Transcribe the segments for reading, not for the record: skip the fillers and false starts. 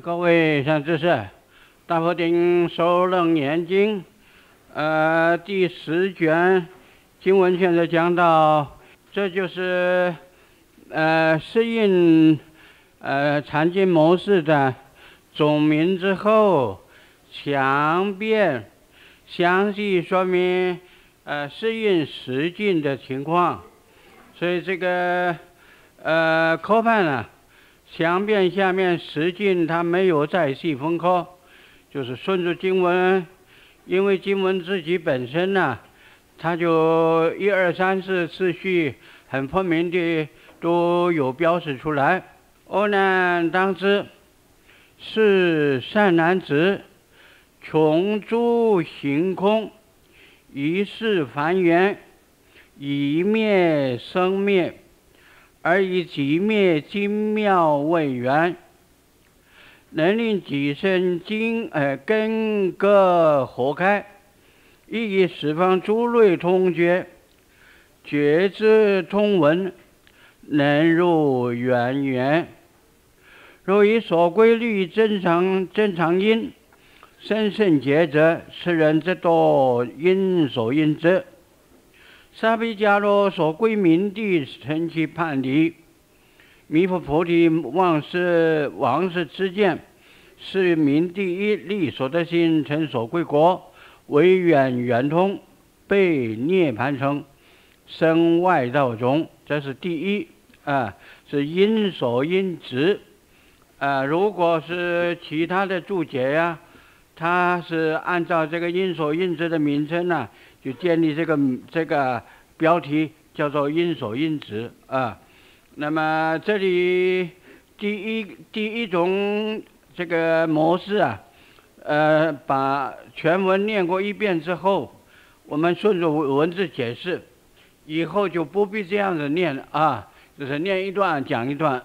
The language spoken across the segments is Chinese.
各位善知识，大佛顶首楞严经，第10卷经文现在讲到，这就是适应禅经模式的总名之后，详辩详细说明适应实境的情况。所以这个科判呢，详辩下面实境它没有再细分科，就是顺着经文，因为经文自己本身呢，它就1、2、3、4次序很分明的都有标示出来。阿难当知，是善男子，穷诸行空，一世凡缘，以灭生灭，而以寂灭精妙为缘，能令己身根各合开，亦以十方诸类通觉，觉知通闻，能入缘缘。若以所归律正常因，深深觉者，是人则多因所应之。沙毗迦罗所归明地，成其判离。弥佛菩提往事之见，是明第一力所得心，成所归国，为远圆通，被涅盘城，生外道中。这是第一是因所应执。如果是其他的注解呀，它是按照这个因所应执的名称呢，就建立这个标题叫做因所应执那么这里第一种这个模式把全文念过一遍之后，我们顺着文字解释，以后就不必这样子念就是念一段讲一段。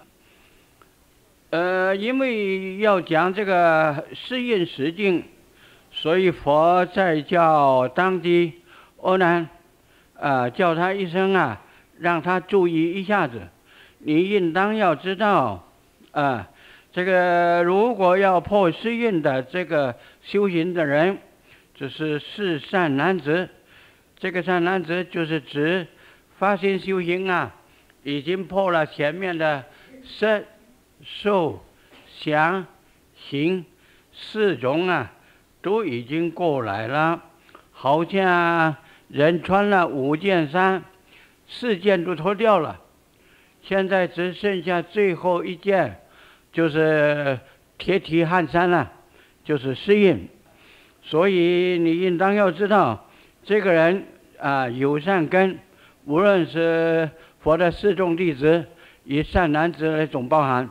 因为要讲这个适应实境，所以佛在叫当地阿难叫他一声让他注意一下子。你应当要知道这个如果要破适应的这个修行的人，就是善男子。这个善男子就是指发心修行已经破了前面的色受想行4种都已经过来了，好像人穿了5件衫，4件都脱掉了，现在只剩下最后1件，就是铁蹄汗衫了，就是适应。所以你应当要知道，这个人有善根，无论是佛的4众弟子，以善男子来总包含。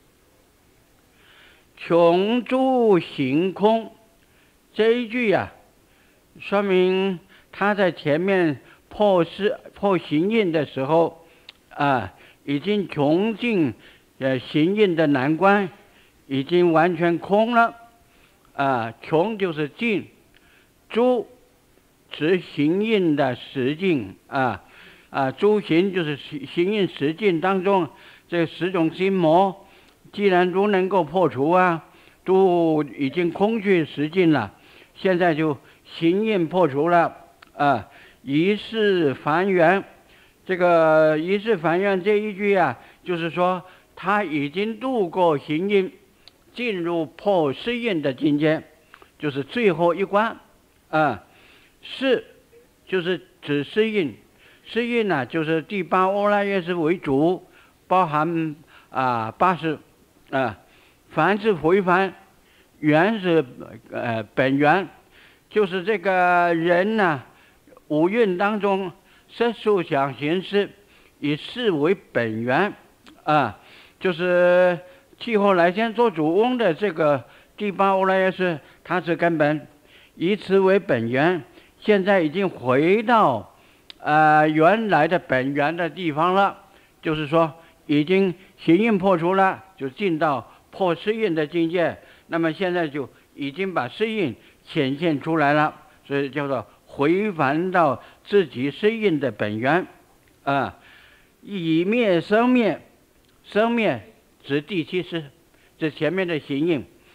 穷诸行空，这一句说明他在前面破行印的时候已经穷尽行印的难关，已经完全空了穷就是尽，诸指行印的实境诸行就是行印实境当中这10种心魔，既然都能够破除都已经空去实境了，现在就行印破除了一世凡缘。这个一世凡缘这一句就是说他已经度过行印，进入破适应的境界，就是最后一关是就是指适应，适应就是第8阿赖耶识为主，包含80凡是回凡，缘是本缘，就是这个人五蕴当中色受想行识，以事为本源就是气候来先做主翁的这个第8阿赖耶识，它是根本，以此为本源，现在已经回到原来的本源的地方了，就是说已经行印破除了，就进到破适应的境界，那么现在就已经把适应显现出来了，所以叫做回返到自己适应的本源以灭生灭，生灭指第7识，这前面的行印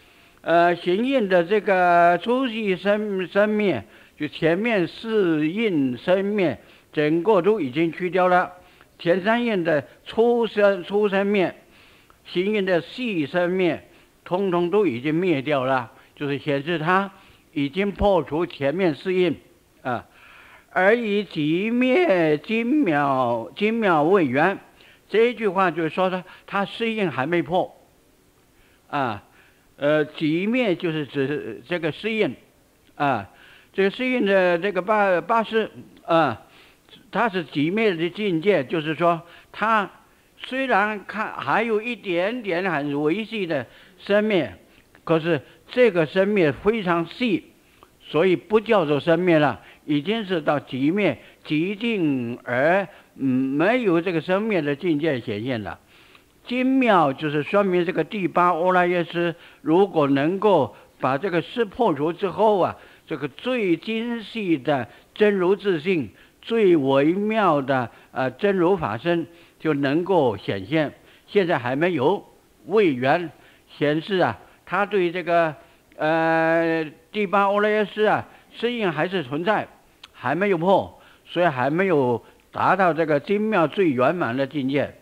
行印的这个初系生灭，就前面四印生灭，整个都已经去掉了。前三印的初生灭，行印的细生灭，通通都已经灭掉了，就是显示它已经破除前面四印啊。而以即灭精妙为缘，这一句话就是说它四印还没破啊。即灭就是指这个四印啊，这个四印的这个八识啊，它是即灭的境界，就是说它虽然还有一点点很微细的生灭，可是这个生灭非常细，所以不叫做生灭了，已经是到即灭极定而没有这个生灭的境界显现了。精妙就是说明这个第八阿赖耶识，如果能够把这个识破除之后啊，这个最精细的真如自性，最微妙的真如法身就能够显现。现在还没有，未缘显示啊，他对这个第八阿赖耶识啊，适应还是存在，还没有破，所以还没有达到这个精妙最圆满的境界，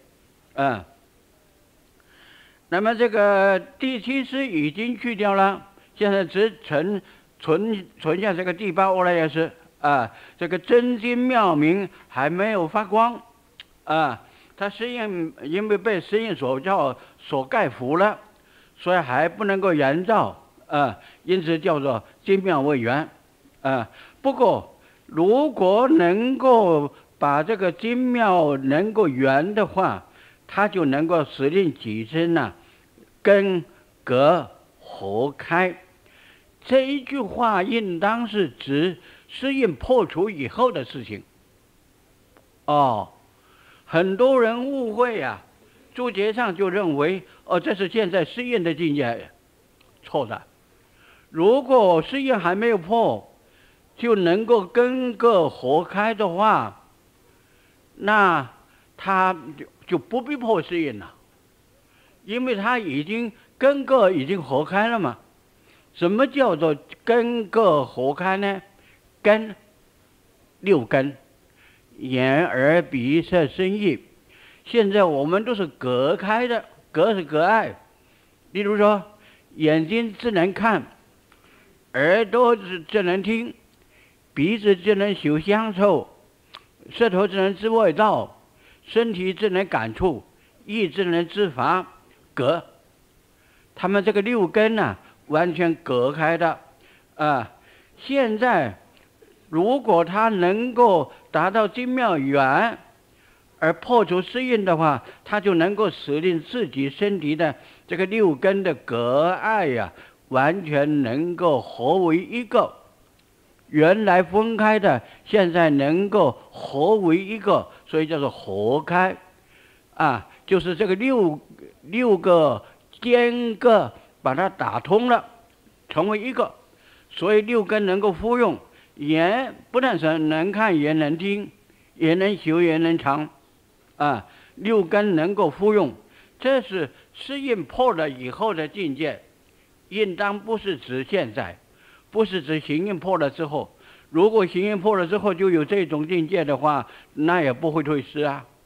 那么这个第七识已经去掉了，现在只存下这个第八阿赖耶识啊，这个真精妙明还没有发光啊，它实验因为被实验所盖覆了，所以还不能够圆照啊，因此叫做精妙未圆啊。不过如果能够把这个精妙能够圆的话，它就能够使令己身呐根隔合开。这一句话应当是指适应破除以后的事情。很多人误会啊，注解上就认为这是现在适应的境界，错的。如果适应还没有破，就能够根隔合开的话，那他就不必破适应了，因为他已经根隔已经合开了嘛。什么叫做根隔合开呢？根六根，眼耳鼻舌身意，现在我们都是隔开的，隔是隔碍。例如说，眼睛只能看，耳朵只能听，鼻子只能嗅香臭，舌头只能知味道，身体只能感触，意只能知法，隔。他们这个六根呢，完全隔开的现在如果他能够达到精妙圆而破除适应的话，他就能够使令自己身体的这个六根的隔碍呀，完全能够合为一个。原来分开的，现在能够合为一个，所以叫做合开就是这个六个间隔把它打通了，成为一个，所以六根能够复用。眼不但是能看，也能听，也能嗅，也能尝六根能够复用，这是适应破了以后的境界，应当不是指现在，不是指行印破了之后。如果行印破了之后就有这种境界的话，那也不会退失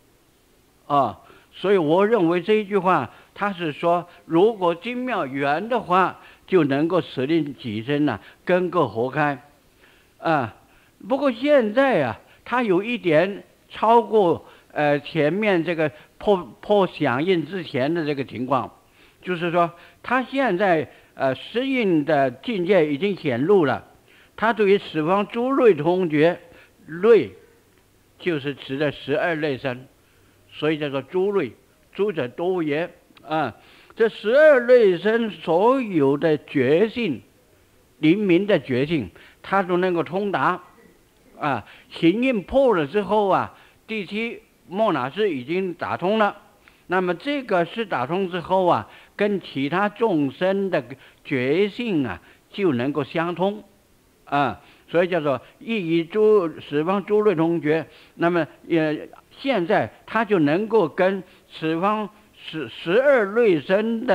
所以我认为这一句话，他是说，如果精妙圆的话，就能够使令己身根隔合开不过现在它有一点超过前面这个破响应之前的这个情况，就是说，他现在适应的境界已经显露了。他对于十方诸类通觉，类就是指的12类身，所以叫做诸类，诸者多也这12类身所有的觉性，灵明的觉性，他都能够通达行印破了之后第七末那识已经打通了，那么这个是打通之后跟其他众生的觉性就能够相通所以叫做一以十方诸类通觉。那么现在他就能够跟十方12类身的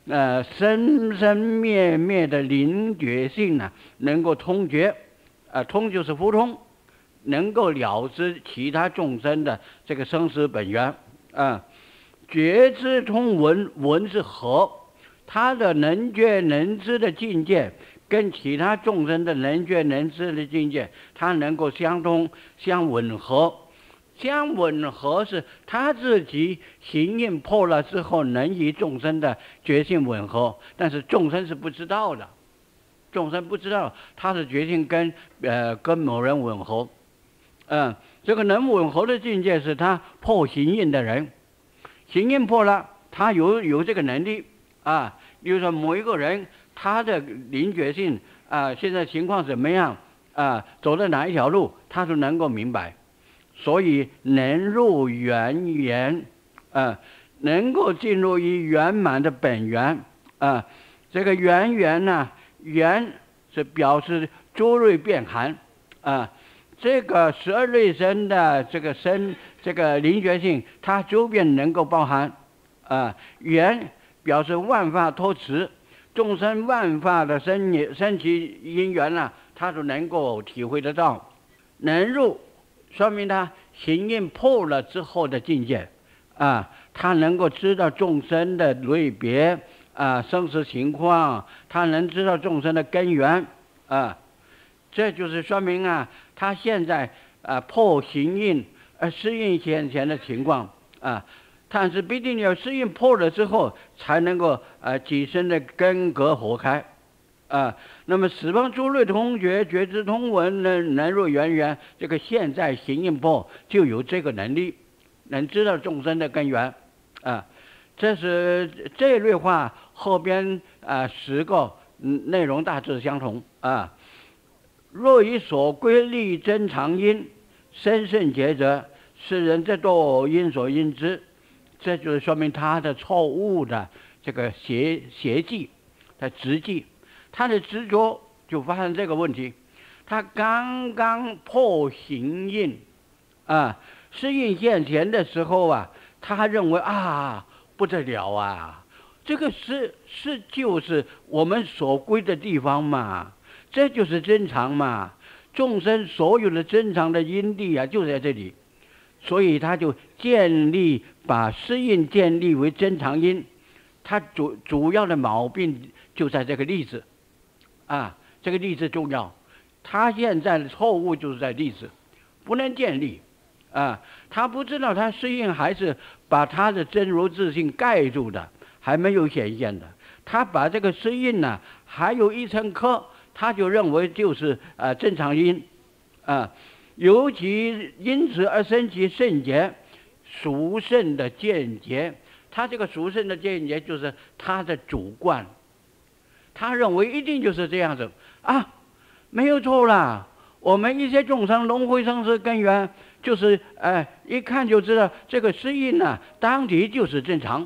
生生灭灭的灵觉性呢，能够通觉，通就是互通，能够了知其他众生的这个生死本源，觉知通闻，闻是合，他的能觉能知的境界跟其他众生的能觉能知的境界，它能够相通相吻合。相吻合是他自己行印破了之后，能与众生的觉性吻合，但是众生是不知道的，众生不知道他的觉性跟某人吻合，这个能吻合的境界是他破行印的人，行印破了，他有这个能力啊。比如说某一个人，他的灵觉性现在情况怎么样走的哪一条路，他都能够明白。所以能入圆圆，能够进入于圆满的本源，这个圆圆呢，圆是表示诸类变含，这个12类身的这个灵觉性，它周边能够包含，圆表示万法托持，众生万法的生起因缘呢，它都能够体会得到，能入。说明他行印破了之后的境界，他能够知道众生的类别，生死情况，他能知道众生的根源，这就是说明他现在破行印适应先前的情况，但是必定要适应破了之后，才能够己身的根格活开。那么十方诸类通觉，觉知通闻，能入圆圆，这个现在行印破就有这个能力，能知道众生的根源，这是这类话后边10个内容大致相同若以所归立真常因，深甚觉者，是人则堕因所应之。这就是说明他的错误的这个邪计的执计。他的执着就发生这个问题，他刚刚破行印，适应现前的时候他认为不得了这个就是我们所归的地方嘛，这就是真常嘛，众生所有的真常的因地就在这里，所以他就把适应建立为真常因，他主要的毛病就在这个例子。这个例子重要，他现在的错误就是在例子，不能建立，他不知道他适应还是把他的真如自性盖住的，还没有显现的，他把这个适应还有一层壳，他就认为就是正常因，尤其因此而生其圣洁，殊胜的见解，他这个殊胜的见解就是他的主观。他认为一定就是这样子没有错啦。我们一些众生轮回生死根源，就是一看就知道这个适应当体就是正常，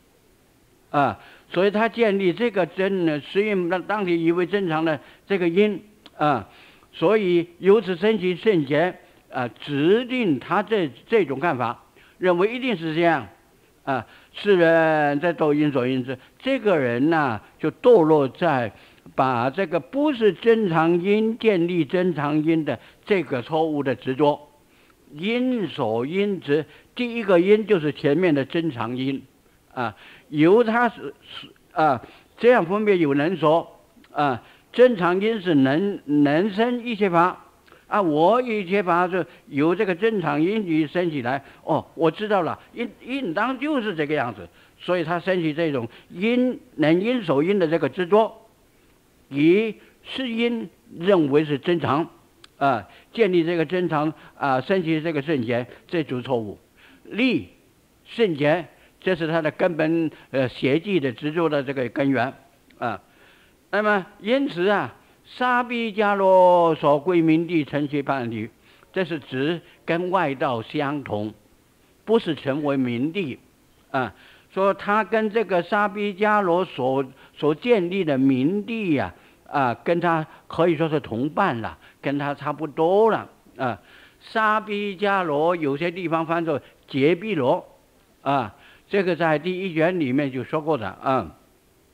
所以他建立这个适应当体以为正常的这个因，所以由此生起圣洁，指定他这种看法，认为一定是这样。世人在堕因所应之，这个人就堕落在把这个不是真常因建立真常因的这个错误的执着。因所应之，第一个因就是前面的真常因，由他这样分别有能说，真常因是能生一切法。我一切法是由这个真常因去升起来，我知道了，应当就是这个样子，所以他升起这种因所因的这个执着，以是因认为是真常，建立这个真常升起这个圣洁，这就是错误。立圣洁，这是他的根本邪计的执着的这个根源那么因此沙毗迦罗所归明地成其判体，这是指跟外道相同，不是成为明地说他跟这个沙毗迦罗所建立的明地跟他可以说是同伴了，跟他差不多了沙毗迦罗有些地方翻作揭毗罗这个在第1卷里面就说过的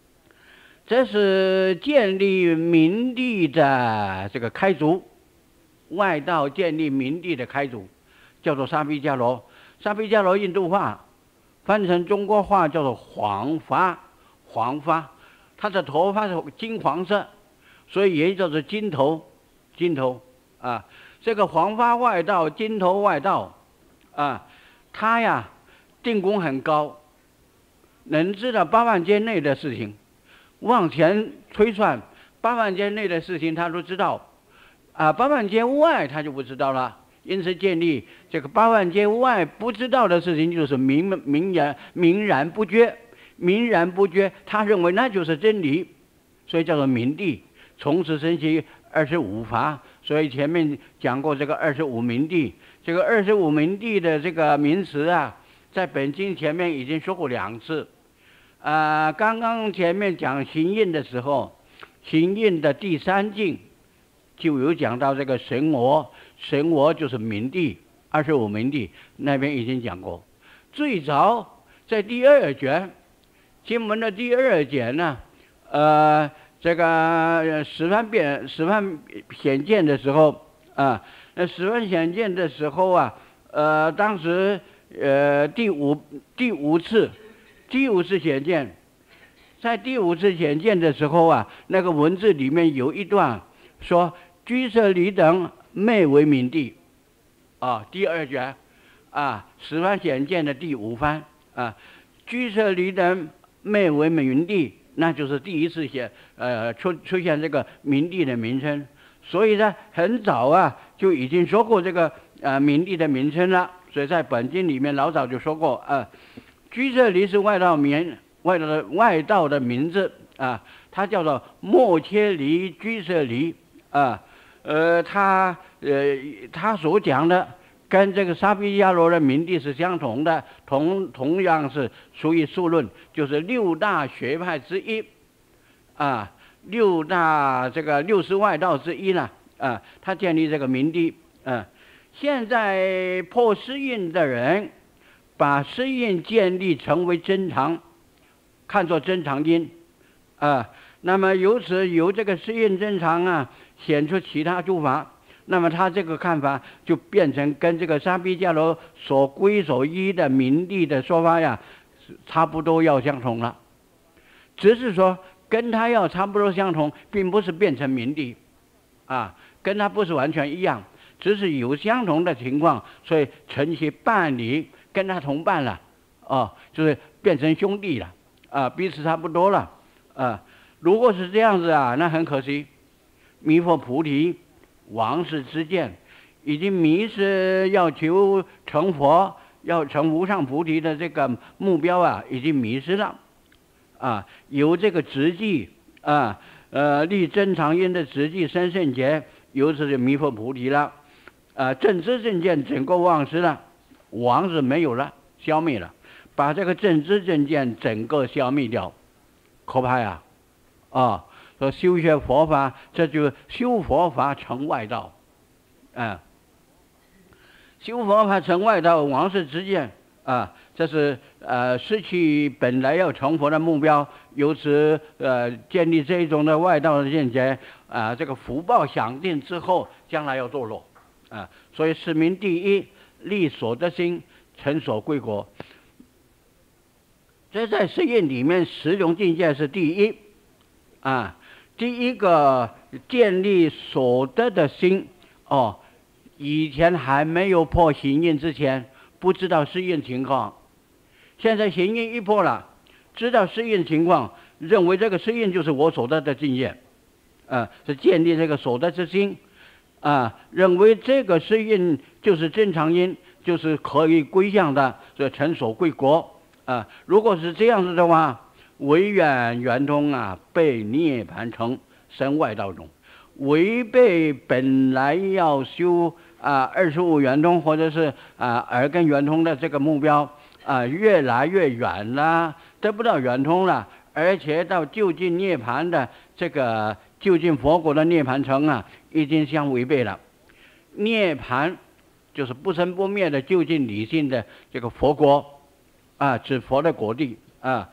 这是建立明帝的这个开祖，外道建立明帝的开祖，叫做沙毗迦罗。沙毗迦罗印度话翻成中国话叫做黄发，黄发，他的头发是金黄色，所以也叫做金头，金头啊。这个黄发外道，金头外道啊，他呀定功很高，能知道8万劫内的事情，往前推算8万劫内的事情他都知道，啊，8万劫外他就不知道了。因此建立这个8万劫外不知道的事情，就是明然不觉，明然不觉，他认为那就是真理，所以叫做明帝。从此升起25法，所以前面讲过这个25明帝。这个25明帝的这个名词啊，在本经前面已经说过2次。刚刚前面讲行印的时候，行印的第3境就有讲到这个神我，神我就是明帝，25明帝那边已经讲过。最早在第2卷经文的第2卷呢，这个十方显见的时候啊，十方显见的时候啊，当时第五次显见，在第5次显见的时候啊，那个文字里面有一段说居舍离等昧为明帝，啊，第2卷啊，十方显见的第5番啊，居舍离等昧为明帝，那就是第1次出现这个明帝的名称。所以呢，很早啊就已经说过这个明帝的名称了。所以在本经里面老早就说过居舍离是外道的名字啊，它叫做莫切离居舍离啊。他所讲的跟这个沙毗迦罗的明帝是相同的，同样是属于数论，就是6大学派之一啊，6大这个60外道之一呢啊，他建立这个明帝啊。现在破失印的人把失印建立成为真常，看作真常因啊，那么由这个失印真常啊显出其他诸法，那么他这个看法就变成跟这个沙毗迦罗所归所依的明帝的说法呀，差不多要相同了。只是说跟他要差不多相同，并不是变成明帝啊，跟他不是完全一样，只是有相同的情况，所以成其伴侣，跟他同伴了，就是变成兄弟了啊，彼此差不多了啊。如果是这样子啊，那很可惜。弥佛菩提王室之见，已经迷失要求成佛、要成无上菩提的这个目标啊，已经迷失了啊。由这个直迹啊，立真常因的直迹生胜劫，由此就弥佛菩提了啊。正知正见整个忘失了，王是没有了，消灭了，把这个正知正见整个消灭掉，可怕呀啊！说修学佛法，这就修佛法成外道，修佛法成外道，王室之见啊，这是失去本来要成佛的目标，由此建立这种的外道的见解啊，这个福报享尽之后，将来要堕落啊，所以是名第一，立所得心，成所归国。这在释印里面，十种境界是第一啊。第一个建立所得的心以前还没有破行印之前，不知道释印情况，现在行印一破了，知道释印情况，认为这个释印就是我所得的境界，是建立这个所得之心认为这个释印就是真常因，就是可以归向的，所以成所归国如果是这样子的话，违远圆通被涅盘成生外道中，违背本来要修25圆通或者是耳根圆通的这个目标越来越远了，得不到圆通了，而且到究竟涅盘的这个究竟佛国的涅盘城已经相违背了。涅盘就是不生不灭的究竟理性的这个佛国指佛的果地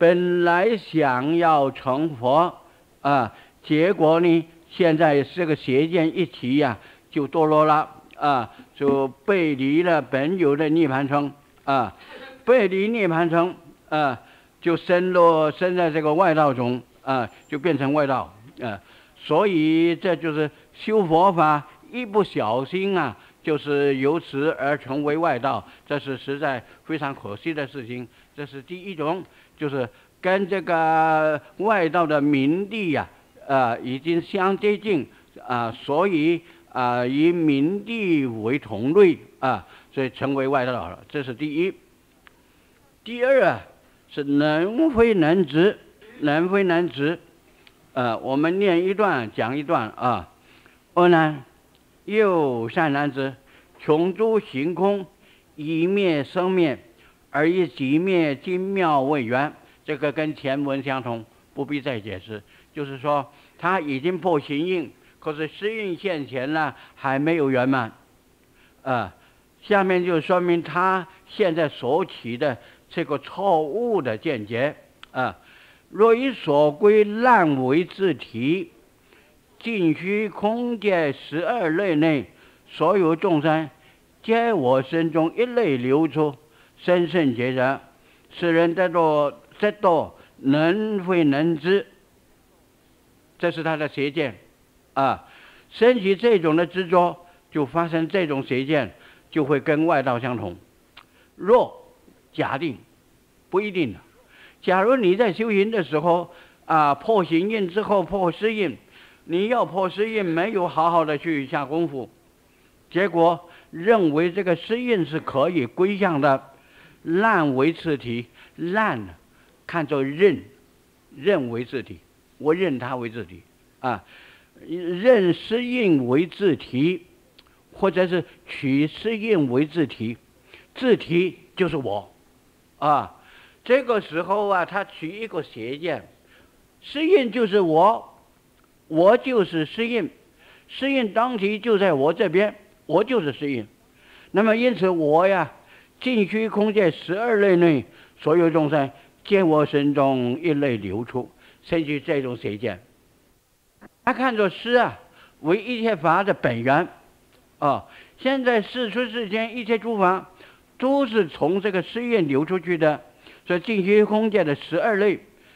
本来想要成佛啊，结果呢，现在这个邪见一起呀，就堕落了啊，就背离了本有的涅槃城啊，背离涅槃城啊，就生在这个外道中啊，就变成外道啊，所以这就是修佛法一不小心啊，就是由此而成为外道，这是实在非常可惜的事情。这是第一种，就是跟这个外道的名利呀，已经相接近啊，所以以名利为同类啊，所以成为外道了。这是第一。第二啊，是能非能执，能非能执。我们念一段讲一段啊。阿难，又善男子，穷诸行空，一灭生灭，而以即灭精妙为缘。这个跟前文相同，不必再解释。就是说，他已经破行印，可是实印现前了，还没有圆满。下面就说明他现在所起的这个错误的见解若以所归烂为自体，尽虚空界12类内，所有众生，皆我身中一类流出，生胜劫者，是人得度能非能知。这是他的邪见升起这种的执着，就发生这种邪见，就会跟外道相同。若假定，不一定的。假如你在修行的时候破行印之后破失印，你要破失印，没有好好的去下功夫，结果认为这个失印是可以归向的，烂为自体，烂看作认为自体，我认它为自体认失印为自体，或者是取失印为自体，自体就是我这个时候他取一个邪见，失印就是我就是失印，失印当体就在我这边，我就是失印。那么因此我尽虚空界12类内，所有众生见我身中一类流出，生起这种邪见。他看作失为一切法的本源现在世出世间一切诸法都是从这个失印流出去的。所以尽虚空界的12类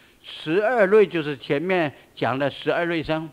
，12类就是前面讲的12类生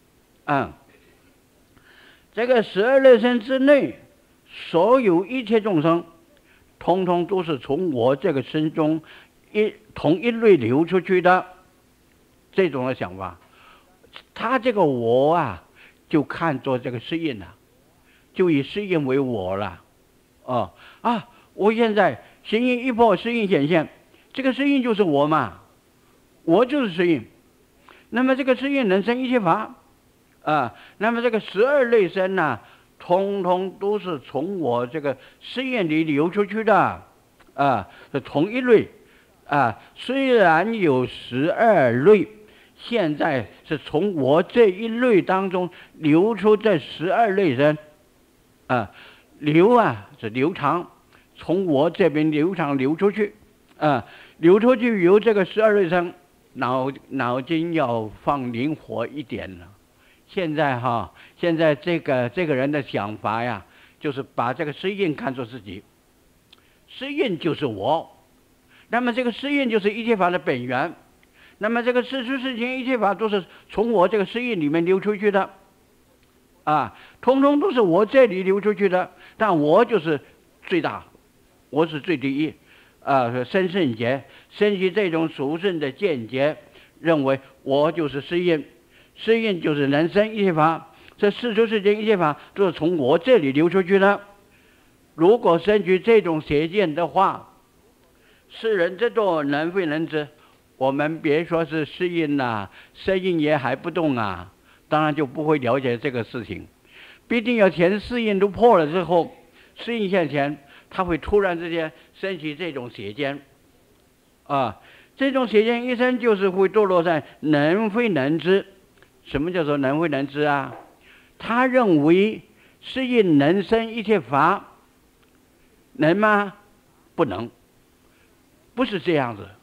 这个12类生之内，所有一切众生通通都是从我这个身中同一类流出去的，这种的想法。他这个我就看作这个失印了，就以失印为我了我现在行印一破，失印显现，这个失印就是我嘛，我就是失印。那么这个失印能生一切法那么这个12类生通通都是从我这个失印里流出去的是同一类虽然有12类，现在是从我这一类当中流出这12类生流是流长，从我这边流长流出去流出去由这个12类生，脑筋要放灵活一点了。现在这个人的想法就是把这个失印看作自己，失印就是我，那么这个失印就是一切法的本源，那么这个世出世间一切法都是从我这个失印里面流出去的通通都是我这里流出去的，但我就是最大，我是最第一生胜劫，升起这种殊胜的见解，认为我就是失印，失印就是能生一切法，这世出世间一切法都是从我这里流出去的。如果生起这种邪见的话，世人这度能非能知，我们别说是失印生印也还不动当然就不会了解这个事情。必定要前四印都破了之后，失印现前，他会突然之间升起这种邪见这种邪见一生就是会堕落在能非能知。什么叫做能非能知他认为失印能生一切法，能吗？不能，不是这样子。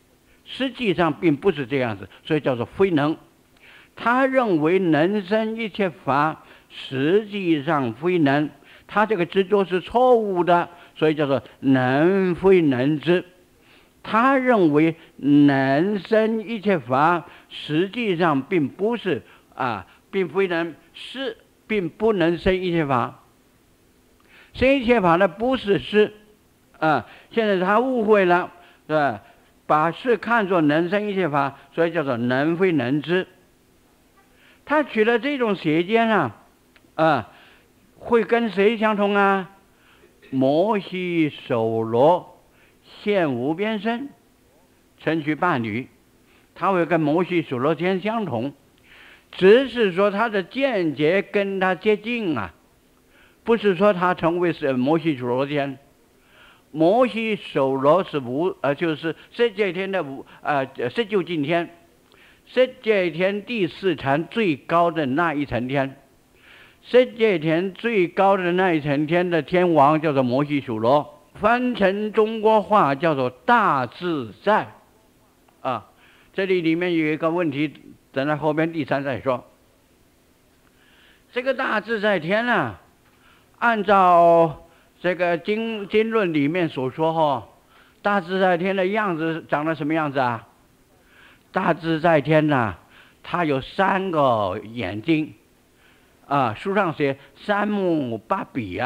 实际上并不是这样子，所以叫做非能。他认为能生一切法，实际上非能，他这个执着是错误的，所以叫做能非能知。他认为能生一切法，实际上并不是并非能，是并不能生一切法。生一切法呢，不是是现在他误会了，是吧？把是看作能生一切法，所以叫做能非能知。他取了这种邪见会跟谁相同啊？摩西首罗现无边身成取伴侣，他会跟摩西首罗天相同，只是说他的见解跟他接近不是说他成为是摩西首罗天。摩西首罗是就是十界天的十九境天，十界天第四层最高的那一层天，十界天最高的那一层天的天王叫做摩西首罗，翻成中国话叫做大自在这里面有一个问题，等到后边第三再说。这个大自在天按照这个经论里面所说大自在天的样子长得什么样子啊？大自在天它有3个眼睛书上写3目8鼻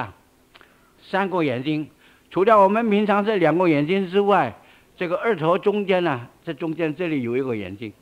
3个眼睛。除掉我们平常这2个眼睛之外，这个额头中间这中间这里有一个眼睛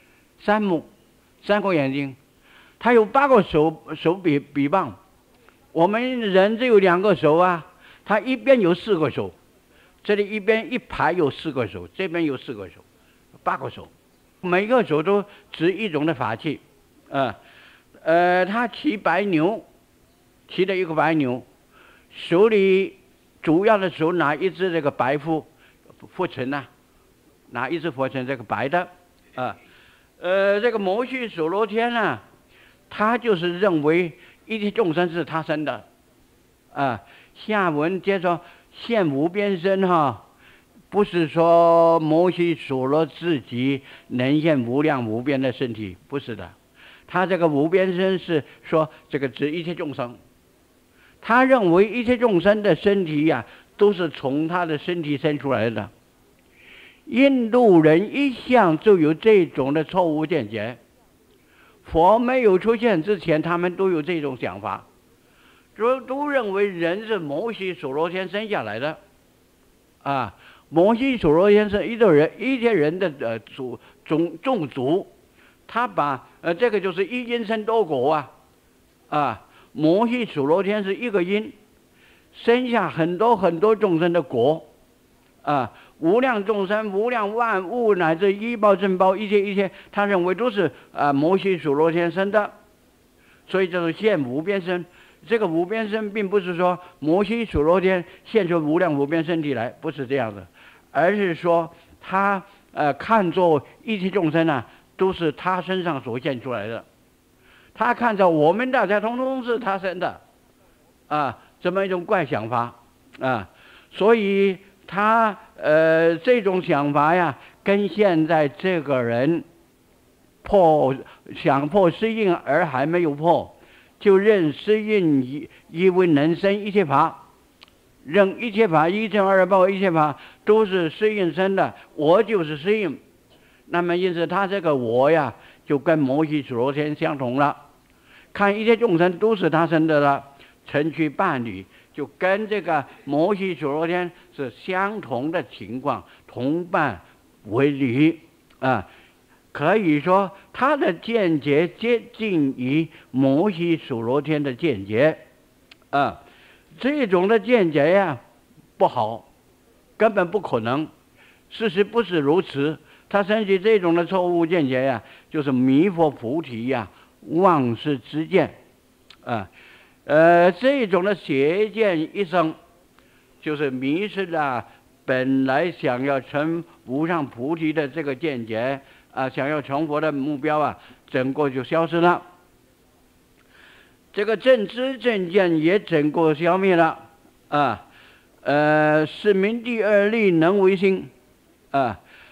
，3目3个眼睛。它有8个手臂膀。我们人只有2个手它一边有4个手，这里一边一排有4个手，这边有4个手，8个手，每个手都指一种的法器他骑白牛，骑了一个白牛，手里主要的手拿一只这个白拂尘拿一只拂尘，这个白的这个摩西首罗天他就是认为一切众生是他生的下文接着现无边身不是说摩西首罗自己能现无量无边的身体，不是的。他这个无边身是说这个指一切众生，他认为一切众生的身体都是从他的身体生出来的。印度人一向就有这种的错误见解，佛没有出现之前，他们都有这种想法，都认为人是摩西首罗天生下来的摩西首罗天是一些人的种族，他把这个就是一因生多果摩西首罗天是一个因，生下很多很多众生的果无量众生、无量万物乃至依报正报，一切，他认为都是摩西首罗天生的，所以叫做现无边身。这个无边身并不是说摩西首罗天现出无量无边身体来，不是这样的，而是说他看作一切众生都是他身上所现出来的，他看着我们大家通通是他生的这么一种怪想法所以他这种想法跟现在这个人想破失印而还没有破，就认失印以为能生一切法，认一切法一正二报，一切法都是失印生的，我就是失印。那么因此他这个我就跟摩西首罗天相同了，看一切众生都是他生的了，成取伴侣，就跟这个摩西首罗天是相同的情况，同伴为侣可以说他的见解接近于摩西首罗天的见解这种的见解不好，根本不可能，事实不是如此。他生起这种的错误见解就是迷惑菩提妄事之见这种的邪见一生，就是迷失了本来想要成无上菩提的这个见解想要成佛的目标整个就消失了。这个正知正见也整个消灭了是名第二力能为心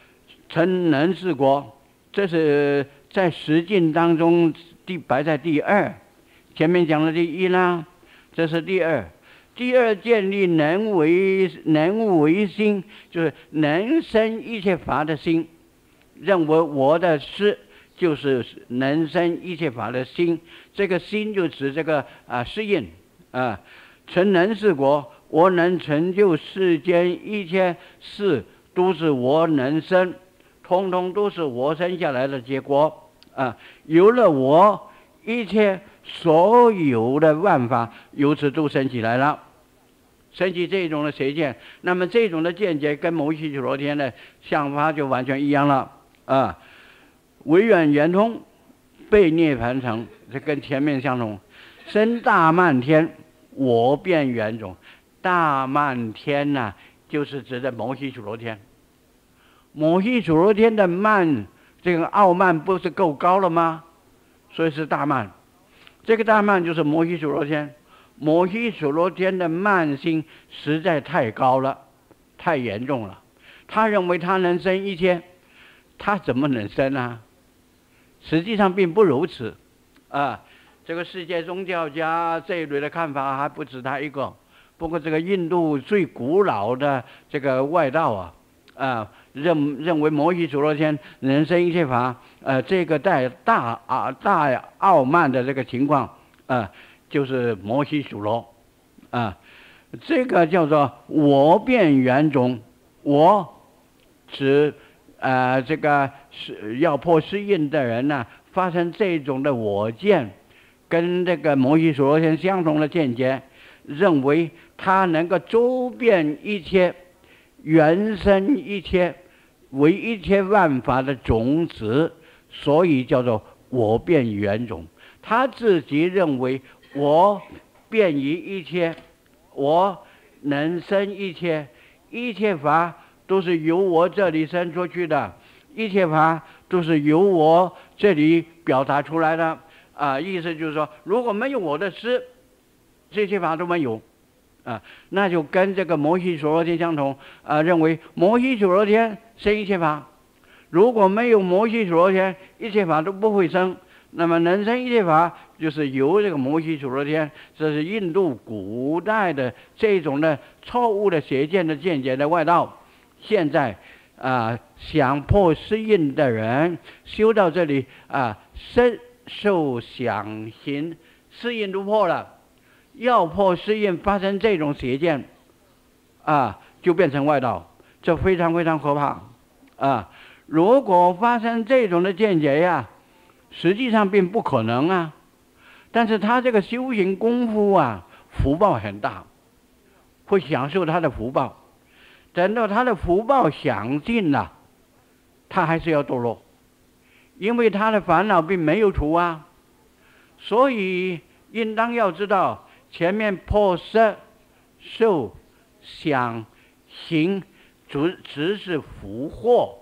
成能治国，这是在实境当中摆在第二，前面讲的第一啦，这是第二。第二，建立能物为心，就是能生一切法的心，认为我的事就是能生一切法的心，这个心就指这个适应成能治国，我能成就世间一切事，都是我能生，通通都是我生下来的结果有了我，一切所有的万法由此都生起来了。升起这种的邪见，那么这种的见解跟摩悉陀罗天的想法就完全一样了唯愿圆通，被涅盘成，这跟前面相同。生大漫天，我变圆种。大漫天就是指的摩悉陀罗天。摩悉陀罗天的慢，这个傲慢不是够高了吗？所以是大慢。这个大慢就是摩悉陀罗天。摩悉陀罗天的慢心实在太高了，太严重了。他认为他能生一切，他怎么能生啊？实际上并不如此这个世界宗教家这一类的看法还不止他一个。不过这个印度最古老的这个外道认为摩悉陀罗天能生一切法这个大傲慢的这个情况就是摩悉陀罗这个叫做我变圆种。我指这个是要破适应的人发生这种的我见，跟这个摩悉陀罗天相同的见解，认为他能够周遍一切，原生一切，为一切万法的种子，所以叫做我变圆种。他自己认为我变于一切，我能生一切，一切法都是由我这里生出去的，一切法都是由我这里表达出来的意思就是说，如果没有我的事，这些法都没有那就跟这个摩悉陀罗天相同认为摩悉陀罗天生一切法，如果没有摩悉陀罗天，一切法都不会生。那么能生一切法就是由这个摩悉陀罗天，这是印度古代的这种的错误的邪见的见解的外道。现在想破适应的人修到这里身受想行适应都破了，要破适应发生这种邪见就变成外道，这非常非常可怕如果发生这种的见解实际上并不可能但是他这个修行功夫福报很大，会享受他的福报。等到他的福报享尽了，他还是要堕落，因为他的烦恼并没有除所以应当要知道，前面破色受想行只是福祸，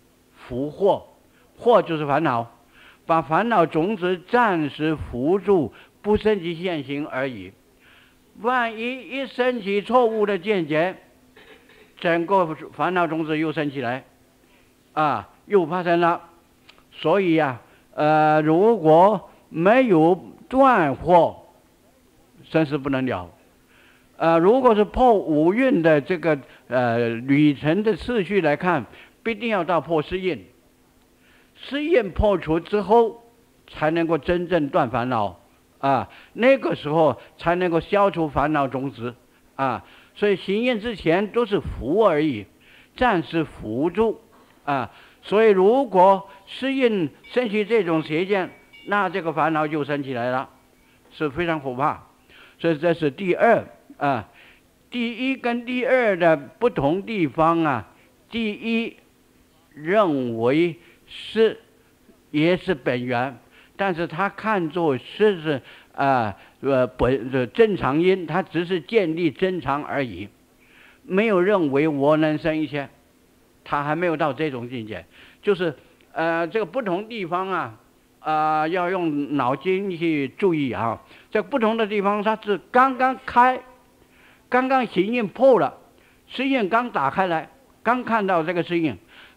祸就是烦恼，把烦恼种子暂时扶住，不升起现行而已。万一一升起错误的见解，整个烦恼种子又升起来又发生了。所以如果没有断惑，生死不能了如果是破五蕴的这个旅程的次序来看，必定要到破适应，适应破除之后，才能够真正断烦恼那个时候才能够消除烦恼种子所以行愿之前都是扶而已，暂时扶住所以如果适应升起这种邪见，那这个烦恼就升起来了，是非常可怕。所以这是第二第一跟第二的不同地方第一认为是也是本源，但是他看作是正常因，他只是建立真常而已，没有认为我能生一切，他还没有到这种境界。就是这个不同地方要用脑筋去注意在不同的地方，它是刚刚开，刚刚行印破了，适应刚打开来，刚看到这个适应，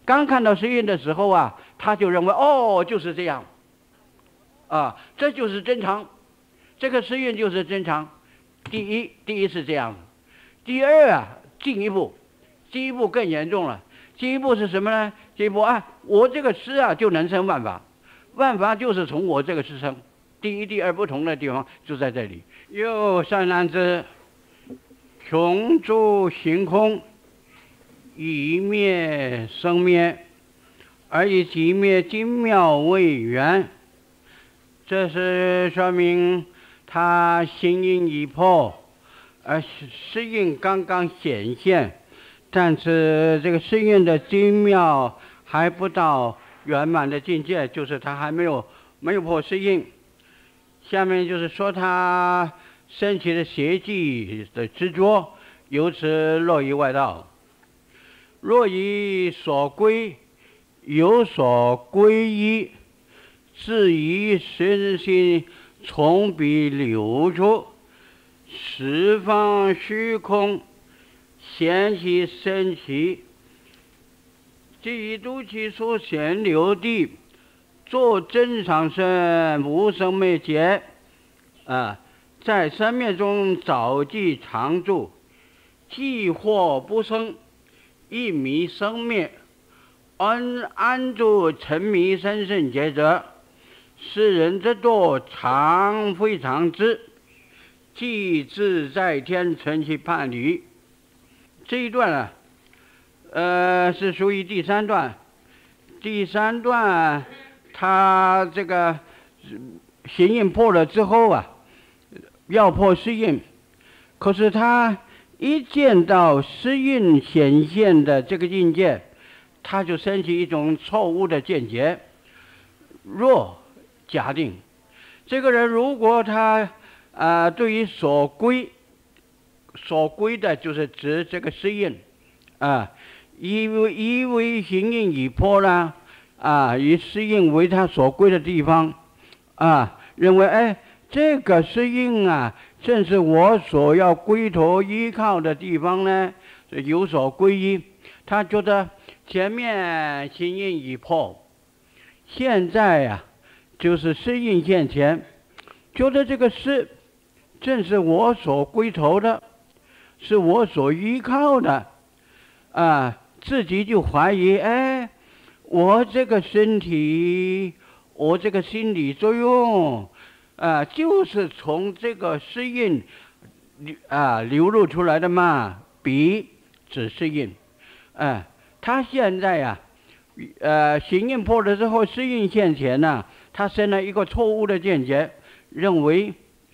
刚看到实印的时候啊，他就认为哦就是这样，啊，这就是真常，这个实印就是真常。第一是这样，第二啊，进一步更严重了。进一步是什么呢？进一步啊，我这个识啊就能生万法，万法就是从我这个识生。第一、第二不同的地方就在这里。又善男子，穷诸行空，以灭生灭，而以寂灭精妙为缘。这是说明他心印已破，而识印刚刚显现，但是这个识印的精妙还不到圆满的境界，就是他还没有破识印。下面就是说他升起的邪计的执着，由此落于外道。若以所归有所归依，自以身心从彼流出，十方虚空显其生起，即度其所显流地，作真常生无生灭劫，在生灭中早即常住，既或不生，亦迷生灭，安住沉迷生胜劫者，世人之多常非常知，即自在天成其叛离。这一段是属于第三段。第三段他这个行印破了之后啊，要破识印，可是他一见到识印显现的这个境界，他就升起一种错误的见解。若假定这个人如果他对于所归的就是指这个识印以为行印已破了以识印为他所归的地方认为这个识印正是我所要归头依靠的地方呢，有所归依。他觉得前面行印已破，现在就是识印现前，觉得这个识正是我所归头的，是我所依靠的自己就怀疑我这个身体，我这个心理作用就是从这个识印流露出来的嘛，彼指识印他现在行印破了之后，识印现前他生了一个错误的见解，认为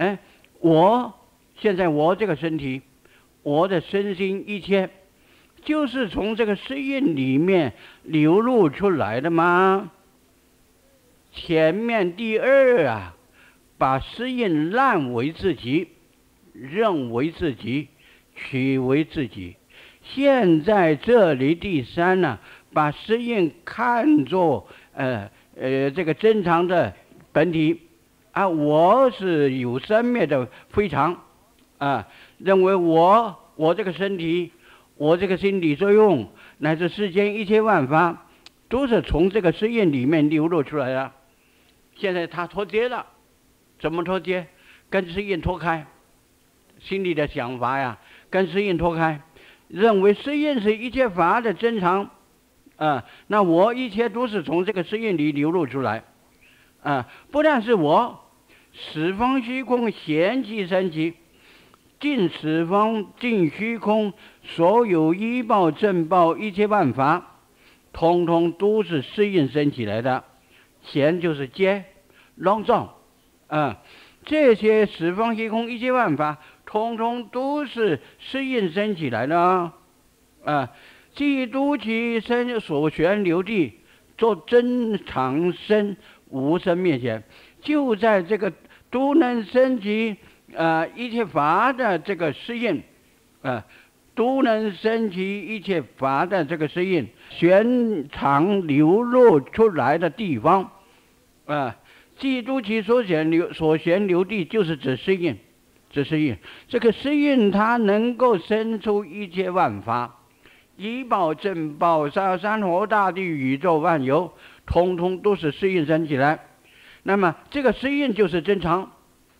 现在我这个身体，我的身心一切就是从这个识印里面流露出来的吗？前面第二把识印烂为自己，认为自己，取为自己。现在这里第三把识印看作这个真常的本体我是有生灭的非常认为我这个身体，我这个心理作用，乃至世间一切万法，都是从这个识印里面流露出来的。现在他脱节了，怎么脱节？跟识印脱开，心里的想法跟识印脱开，认为识印是一切法的真常那我一切都是从这个识印里流露出来不但是我，十方虚空显其生起，尽十方尽虚空所有依报正报一切万法，通通都是识印生起来的。显就是接笼罩这些十方虚空一切万法，通通都是识印生起来的即度其身所旋流地，作真常生无生灭劫，就在这个都能升起一切法的这个识印都能升起一切法的这个识印旋常流露出来的地方即度其所旋流地，就是指识印，这个识印它能够生出一切万法， 一报、正报、山河大地、宇宙万有，通通都是适应生起来。那么这个适应就是正常，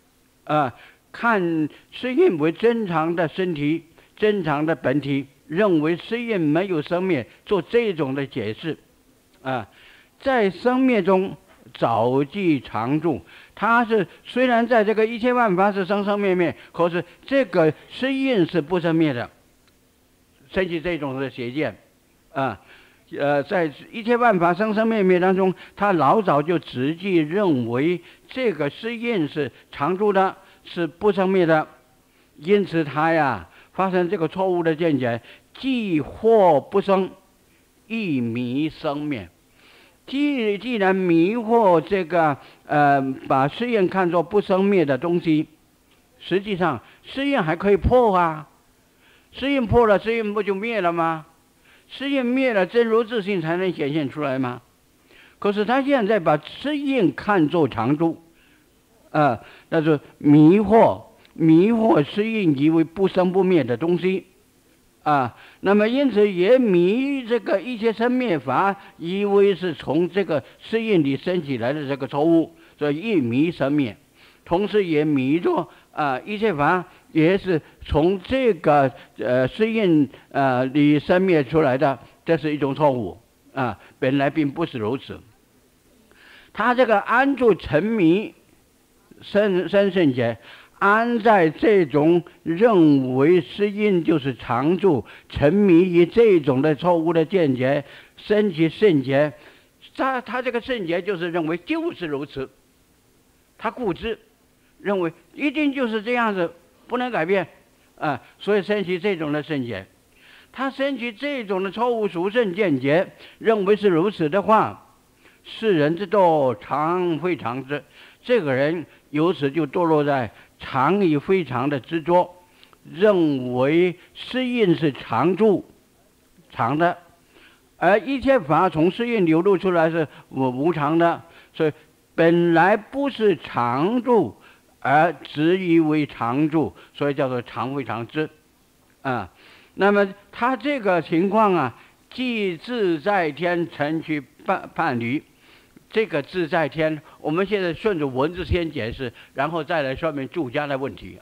看适应为正常的身体、正常的本体，认为适应没有生灭，做这种的解释，在生灭中早即常住。它是虽然在这个一切万法是生生灭灭，可是这个适应是不生灭的，升起这种的邪见，在一切万法生生灭灭当中，他老早就直接认为这个适应是常住的，是不生灭的，因此他呀发生这个错误的见解，既惑不生，亦迷生灭。既然迷惑这个把适应看作不生灭的东西，实际上适应还可以破啊，适应破了，适应不就灭了吗？适应灭了，真如自性才能显现出来吗？可是他现在把适应看作常住，那是迷惑适应以为不生不灭的东西，那么因此也迷这个一切生灭法，以为是从这个适应里生起来的这个错误，所以一迷生灭，同时也迷着一切法也是从这个适应里生灭出来的，这是一种错误本来并不是如此。他这个安住沉迷生圣解，安在这种认为适应就是常住，沉迷于这种的错误的见解，升起圣解。他这个圣解就是认为就是如此，他固执认为一定就是这样子，不能改变所以升起这种的圣解。他升起这种的错误殊胜见解，认为是如此的话，世人之惰，常非常之。这个人由此就堕落在常与非常的执着，认为适应是常住常的，而一切法从适应流露出来是无常的，所以本来不是常住，而执以为常住，所以叫做常非常之那么他这个情况即自在天曾去判离。这个自在天，我们现在顺着文字先解释，然后再来说明注家的问题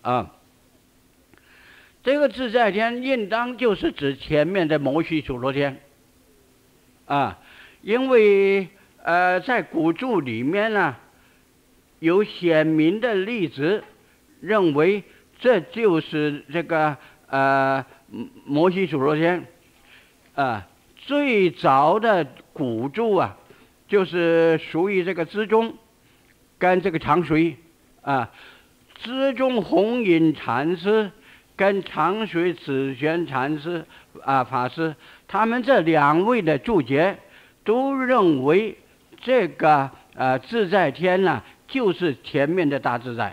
这个自在天应当就是指前面的摩须娑罗天因为在古注里面有显明的例子，认为这就是这个摩须娑罗天最早的古注就是属于这个资中跟这个长水资中弘隐禅师跟长水紫玄禅师法师，他们这两位的注解都认为这个自在天就是前面的大自在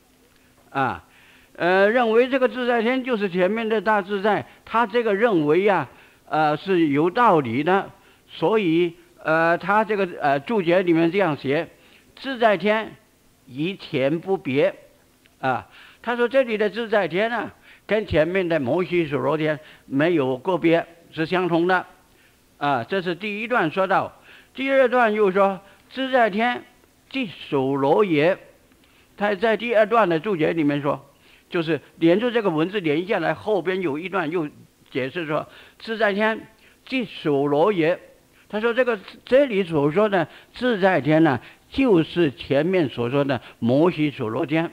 认为这个自在天就是前面的大自在，他这个认为是有道理的，所以他这个注解里面这样写：自在天与前不别他说这里的自在天跟前面的摩须娑罗天没有个别，是相同的这是第一段说到。第二段又说自在天即娑罗也。他在第二段的注解里面说，就是连着这个文字连下来，后边有一段又解释说自在天即娑罗也。他说这里所说的自在天就是前面所说的摩须娑罗天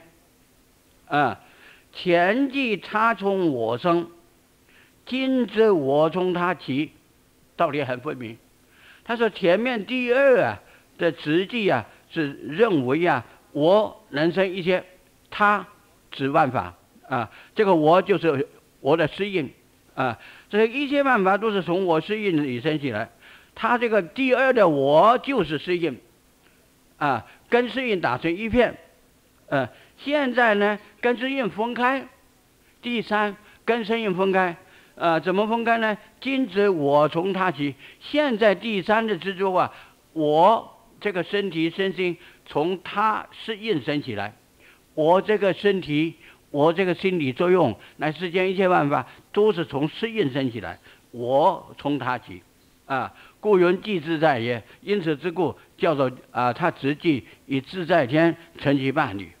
前即他从我生，今之我从他起，道理很分明。他说前面第二的直记是认为我能生一切，他指万法这个我就是我的适应这一切万法都是从我适应里生起来。他这个第二的我就是适应跟适应打成一片现在呢跟适应分开。第三跟适应分开怎么分开呢？今之我从他起。现在第三的执着我这个身体身心从他适应生起来，我这个身体我这个心理作用乃世间一切万法都是从适应生起来， 我从他起，故云即自在也。因此之故，叫做他直即以自在天成其伴侣。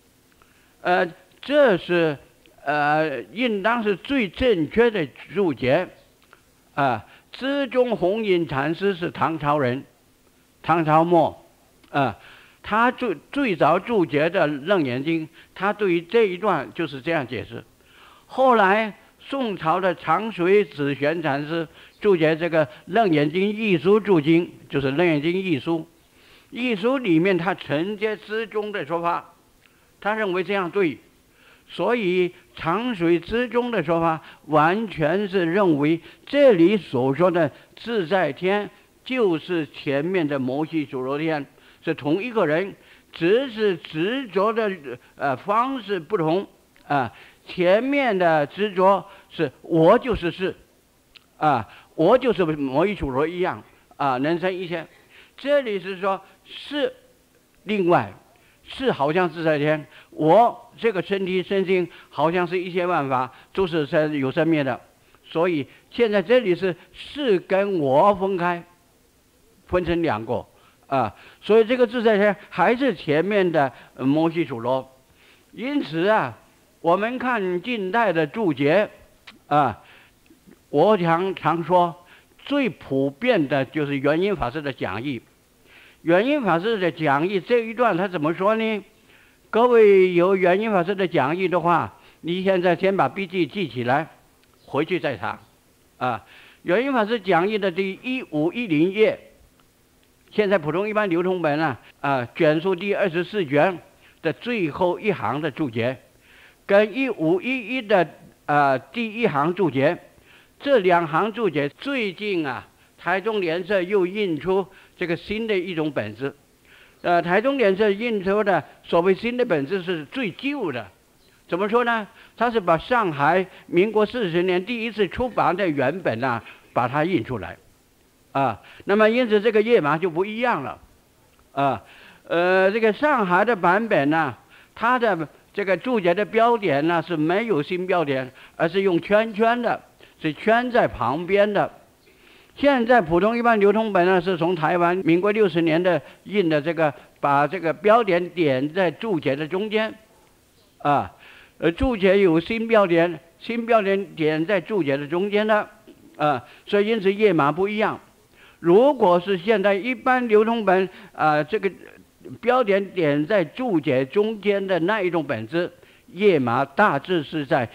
这是应当是最正确的注解。知中弘隐禅师是唐朝人，唐朝末，他最早注解的《楞严经》，他对于这一段就是这样解释。后来宋朝的长随子玄禅师注解这个《楞严经义书注经》，就是《楞严经义书》。义书里面他承接知中的说法，他认为这样对，所以长随知中的说法完全是认为这里所说的自在天就是前面的摩悉娑罗天，是同一个人，只是执着的方式不同。前面的执着是我就是是，我就是摩悉娑罗一样，能生一切。这里是说是另外，是好像自在天，我这个身体身心好像是一切万法都是有生灭的，所以现在这里是跟我分开，分成两个。所以这个自在天还是前面的摩悉娑罗。因此我们看近代的注解，我常说最普遍的就是圆音法师的讲义。圆音法师的讲义这一段他怎么说呢？各位有圆音法师的讲义的话，你现在先把笔记记起来，回去再查。圆音法师讲义的第1510页，现在普通一般流通本卷数第24卷的最后一行的注解，跟1511的第一行注解，这两行注解最近台中联社又印出这个新的一种本子。台中联社印出的所谓新的本子是最旧的，怎么说呢？它是把上海民国40年第一次出版的原本把它印出来，那么因此这个页码就不一样了，这个上海的版本它的这个注解的标点是没有新标点，而是用圈圈的，是圈在旁边的。现在普通一般流通本是从台湾民国60年的印的这个，把这个标点点在注解的中间，注解有新标点，新标点点在注解的中间的，所以因此页码不一样。如果是现在一般流通本这个标点点在注解中间的那一种本子，页码大致是在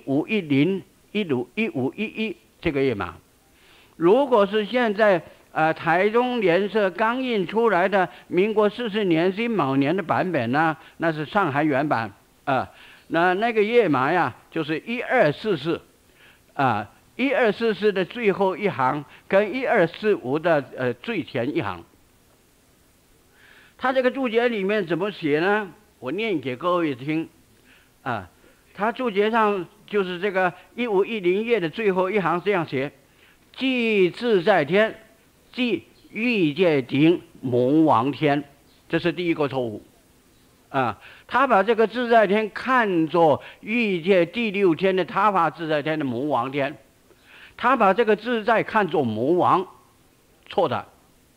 1510、1511这个页码。如果是现在台中联社刚印出来的民国40年辛卯年的版本那是上海原版那个页码就是12441244的最后一行跟1245的最前一行。他这个注解里面怎么写呢？我念给各位听他注解上就是这个1510页的最后一行这样写：即自在天，即欲界顶蒙王天，这是第一个错误。他把这个自在天看作欲界第6天的他法自在天的蒙王天，他把这个自在看作魔王，错的。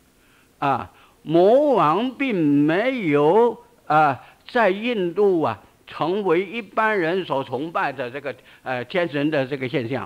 魔王并没有在印度成为一般人所崇拜的这个天神的这个现象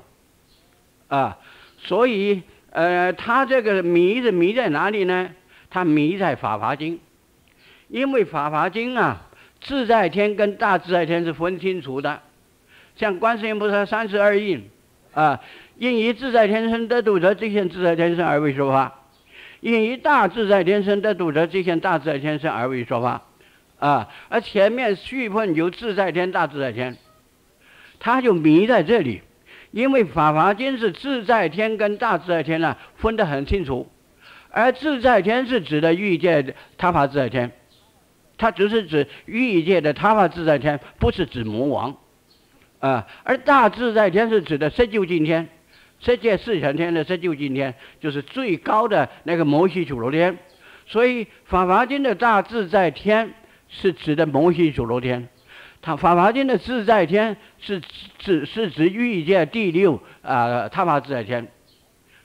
所以他这个迷在哪里呢？他迷在法华经，因为法华经自在天跟大自在天是分清楚的。像观世音菩萨32印应以自在天身得度者，即现自在天身而为说法；应以大自在天身得度者，即现大自在天身而为说法。而前面续分有自在天、大自在天，他就迷在这里。因为法华经是自在天跟大自在天分得很清楚，而自在天是指的欲界的他法自在天，它只是指欲界的他法自在天，不是指魔王而大自在天是指的色究竟天，色界四禅天的色究竟天，就是最高的那个摩悉娑罗天。所以法华经的大自在天是指的摩悉娑罗天，法华经的自在天是指欲界第6他法自在天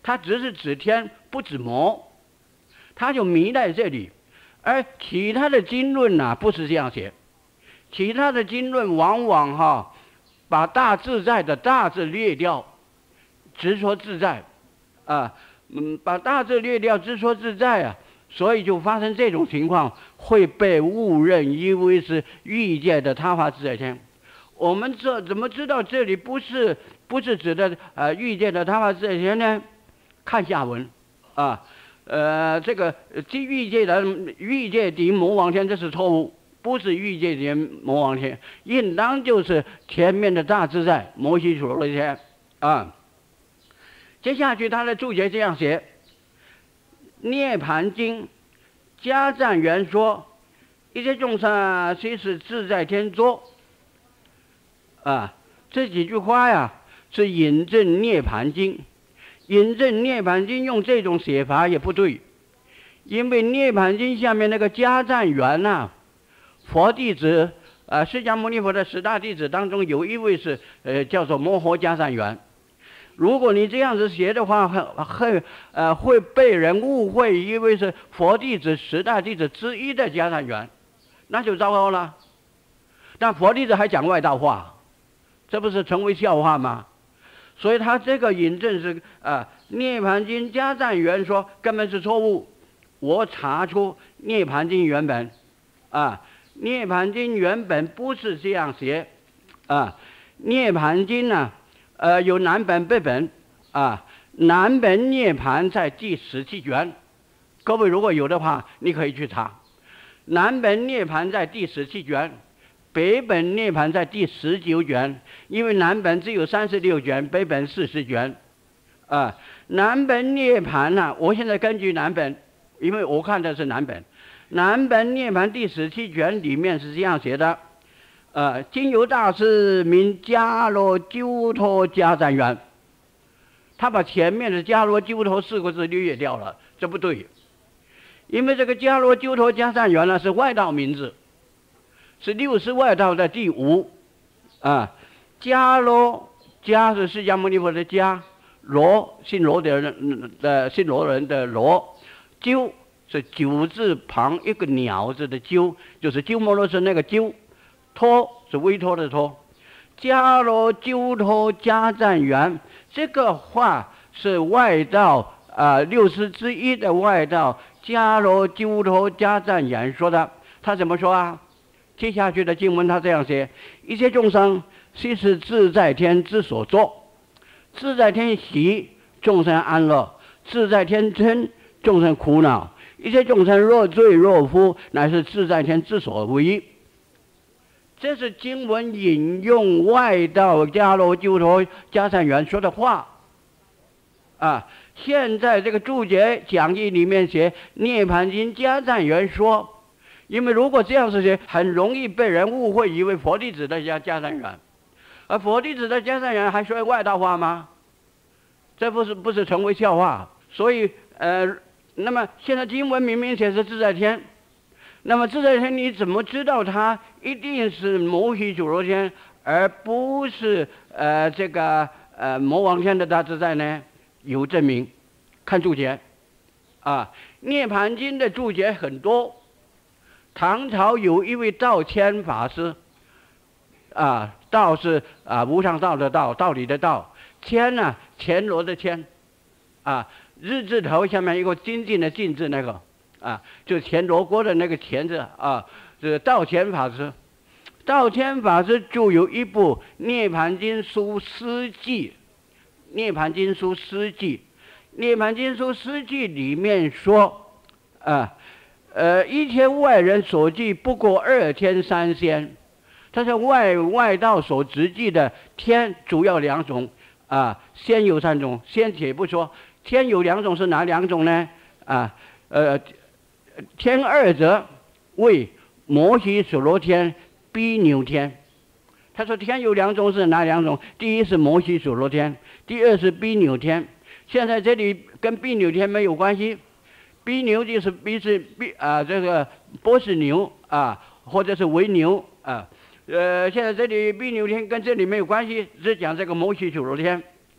它只是指天，不指魔，它就迷在这里。而其他的经论呢，不是这样写，其他的经论往往把大自在的大字略掉，直说自在，把大字略掉，直说自在啊，所以就发生这种情况，会被误认以为是欲界的他法自在天。我们怎么知道这里不是指的欲界的他法自在天呢？看下文这个欲界的魔王天，这是错误，不是欲界的魔王天，应当就是前面的大自在摩悉所罗天接下去他的注解这样写：《涅盘经》迦赞缘说，一切众生虽是自在天作这几句话呀，是引证《涅盘经》。引证《涅盘经》用这种写法也不对，因为《涅盘经》下面那个迦赞缘佛弟子释迦牟尼佛的10大弟子当中有一位是叫做摩诃迦赞缘。如果你这样子写的话，会被人误会，以为是佛弟子10大弟子之一的迦赞缘，那就糟糕了。但佛弟子还讲外道话，这不是成为笑话吗？所以他这个引证是涅盘经迦赞缘说根本是错误。我查出涅盘经原本涅盘经原本不是这样写涅盘经呢有南本北本南本涅盘在第17卷，各位如果有的话你可以去查。南本涅盘在第17卷，北本涅盘在第19卷，因为南本只有36卷，北本40卷南本涅盘我现在根据南本，因为我看的是南本，南本涅盘第17卷里面是这样写的经由大师名迦罗鸠陀迦赞缘，他把前面的迦罗鸠陀4个字略掉了，这不对，因为这个迦罗鸠陀迦赞缘是外道名字，是60外道的第5迦罗迦是释迦牟尼佛的迦，罗姓罗的人姓罗人的罗，鸠是9字旁一个鸟字的鸠，就是鸠摩罗什那个鸠，托是微托的托。迦罗鸠陀迦赞缘，这个话是外道60之一的外道迦罗鸠陀迦赞缘说的。他怎么说接下去的经文他这样写：一切众生虽是自在天之所作，自在天喜，众生安乐；自在天嗔，众生苦恼。一切众生若罪若福，乃是自在天之所为。这是经文引用外道迦罗鸠陀迦赞缘说的话现在这个注解讲义里面写涅盘经迦赞缘说，因为如果这样是写，很容易被人误会，以为佛弟子的迦赞缘，而佛弟子的迦赞缘还说外道话吗？这不是成为笑话。所以那么现在经文明明写是自在天，那么自在天你怎么知道它一定是摩悉所罗天，而不是这个魔王天的大自在呢？有证明，看注解涅盘经的注解很多。唐朝有一位道谦法师道是无上道的道，道理的道，谦乾罗的谦日字头下面一个精进的进字，那个就是乾罗国的那个乾字是道谦法师。道谦法师就有一部《涅盘经书诗记》，《涅盘经书诗记》，《涅盘经书诗记》里面说一天外人所记不过2天3仙。他说外道所直记的天主要2种仙有3种，仙且不说，天有2种是哪2种呢？天2者为摩悉所罗天、比牛天。他说天有2种是哪2种？第一是摩悉所罗天，第二是比牛天。现在这里跟比牛天没有关系，比牛就是这个波斯牛或者是为牛现在这里比牛天跟这里没有关系，只讲这个摩悉所罗天。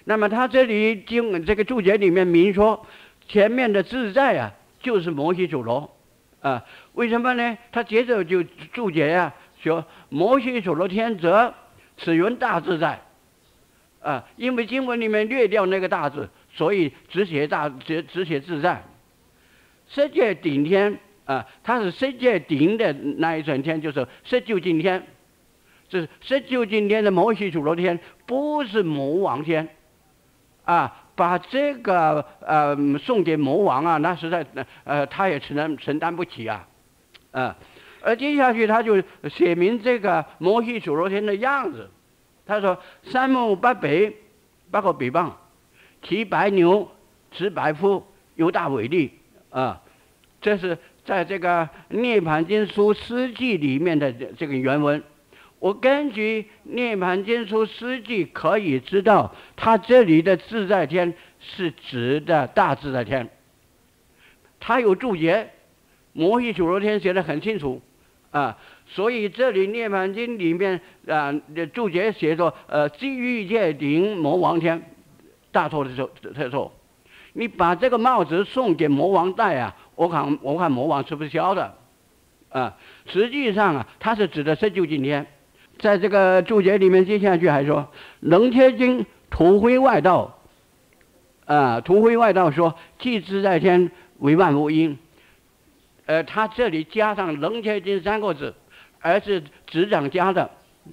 那么他这里这个注解里面明说，前面的自在啊，就是摩西主罗，啊，为什么呢？他接着就注解啊，说摩西主罗天则，此云大自在，啊，因为经文里面略掉那个大字，所以只写自在。世界顶天啊，它是世界顶的那一层天，就是十九金天，是十九金天的摩西主罗天，不是魔王天。啊，把这个送给魔王啊，那实在他也承担不起啊，而接下去他就写明这个摩西主罗天的样子。他说：3目8臂，8个臂膀，骑白牛，持白虎，有大伟力啊。这是在这个《涅盘经书诗记》里面的这个原文。我根据《涅盘经书诗记》可以知道，他这里的自在天是指的大自在天。他有注解，摩西主罗天写得很清楚啊，所以这里《涅盘经》里面注解写作即欲界顶魔王天，大错特错。你把这个帽子送给魔王戴啊，我看魔王吃不消的啊。实际上啊，它是指的十九金天。在这个注解里面，接下去还说，楞伽经图绘外道，图绘外道说，即自在天为万物因。他这里加上楞伽经3个字，而是执掌加的，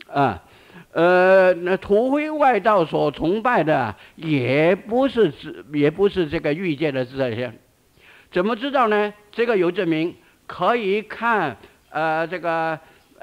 那图绘外道所崇拜的也不是这个欲界的自在天。怎么知道呢？这个有证明，可以看这个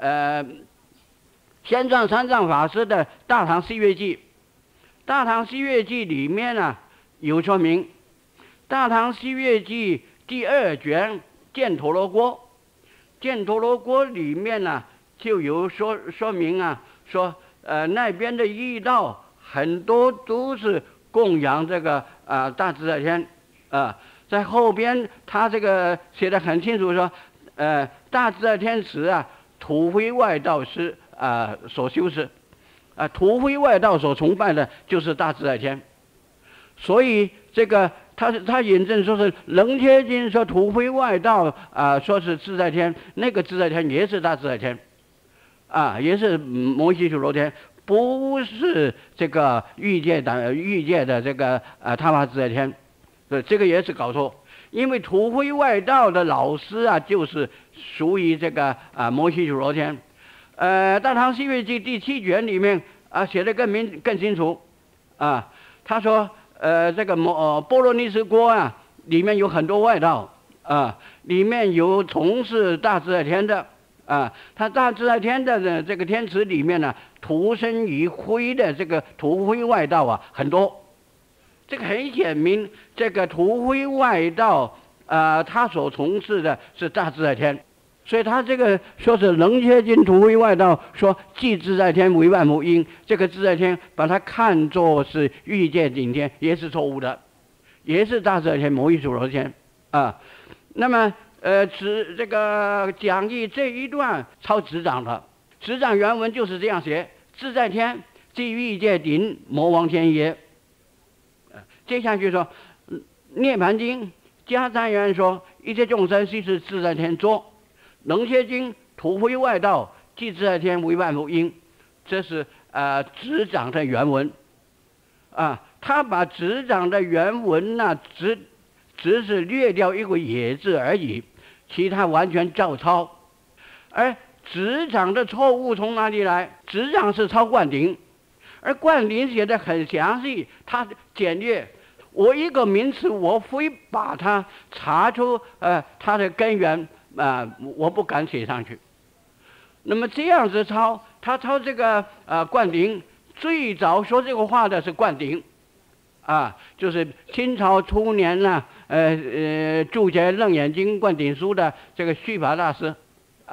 玄奘三藏法师的《大唐西月记》，《大唐西月记》里面呢有说明，《大唐西月记》第2卷《犍陀罗国》，犍陀罗国里面呢就有说明啊，说那边的异道很多都是供养这个大自在天在后边他这个写得很清楚，说大自在天池啊，土灰外道师所修持，土灰外道所崇拜的就是大自在天。所以这个他引证说是楞伽经说土灰外道说是自在天，那个自在天也是大自在天也是摩西主罗天，不是这个欲界的这个他法自在天。这个也是搞错，因为土灰外道的老师就是属于这个摩西主罗天。大唐西月记第7卷里面写得更清楚他说这个波罗尼斯国里面有很多外道里面有从事大自在天的他大自在天的这个天池里面呢，土生于灰的这个土灰外道很多。这个很显明，这个土灰外道他所从事的是大自在天。所以他这个说是楞伽经土灰外道说即自在天为万物因，这个自在天把它看作是欲界顶天，也是错误的，也是大自在天摩西主罗天那么这个讲义这一段抄执掌的，执掌原文就是这样写：自在天即欲界顶魔王天也。接下去说涅盘经迦旃延说，一切众生悉是自在天作。楞伽经土灰外道即自在天为万物因，这是执掌的原文他把执掌的原文只是略掉一个也字而已，其他完全照抄。而执掌的错误从哪里来？执掌是抄灌顶，而灌顶写得很详细，他简略。我一个名词，我非把它查出它的根源我不敢写上去。那么这样子抄，他抄这个灌顶，最早说这个话的是灌顶就是清朝初年注解《楞严经》灌顶书的这个虚法大师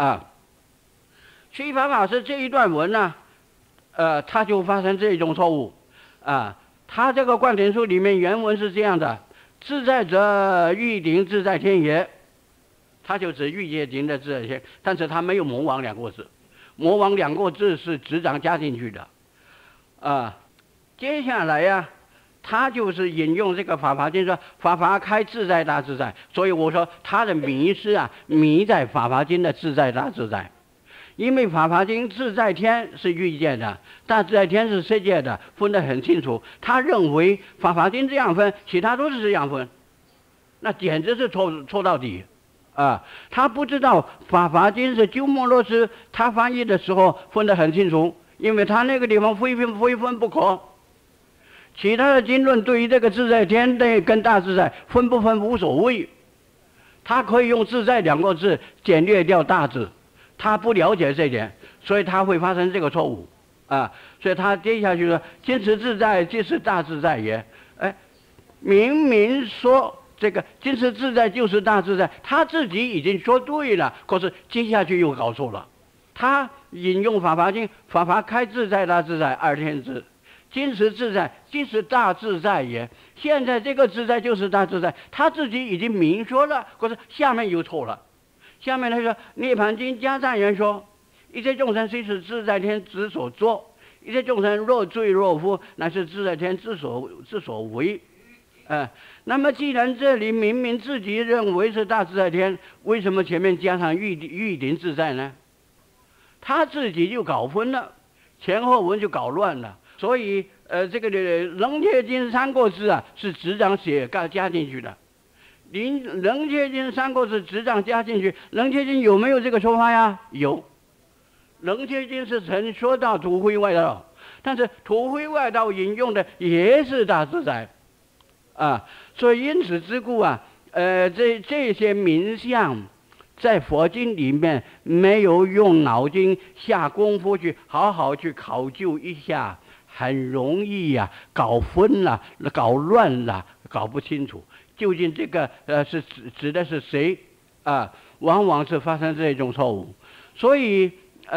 虚法法师这一段文他就发生这种错误他这个灌顶书里面原文是这样的：自在者欲顶自在天也。他就指欲界顶的自在天，但是他没有魔王2个字，魔王2个字是执掌加进去的接下来他就是引用这个法华经说法华开自在大自在，所以我说他的迷失啊，迷在法华经的自在大自在。因为法华经自在天是欲界的，大自在天是世界的，分得很清楚。他认为法华经这样分，其他都是这样分，那简直是错到底啊！他不知道法华经是鸠摩罗什他翻译的时候分得很清楚，因为他那个地方非分不可。其他的经论对于这个自在天跟大自在分不分无所谓，他可以用自在2个字简略掉大字。他不了解这一点，所以他会发生这个错误啊！所以他接下去说：“今此自在，即是大自在也。”哎，明明说这个今此自在就是大自在，他自己已经说对了，可是接下去又搞错了。他引用法华经，法华开自在大自在2天字，今此自在即是大自在也。现在这个自在就是大自在，他自己已经明说了，可是下面又错了。下面他说《涅盘经》迦赞言说：“一切众生虽是自在天之所作，一切众生若罪若福，乃是自在天之所为。”那么既然这里明明自己认为是大自在天，为什么前面加上玉林自在呢？他自己就搞昏了，前后文就搞乱了。所以这个《楞伽经》3个字啊，是执掌加进去的。楞伽经3个字执掌加进去，楞伽经有没有这个说法呀？有。楞伽经是曾说到土灰外道，但是土灰外道引用的也是大自在啊，所以因此之故啊，这些名相在佛经里面没有用脑筋下功夫去好好去考究一下，很容易呀，搞混了、搞乱了、搞不清楚。究竟这个是指的是谁啊？往往是发生这种错误，所以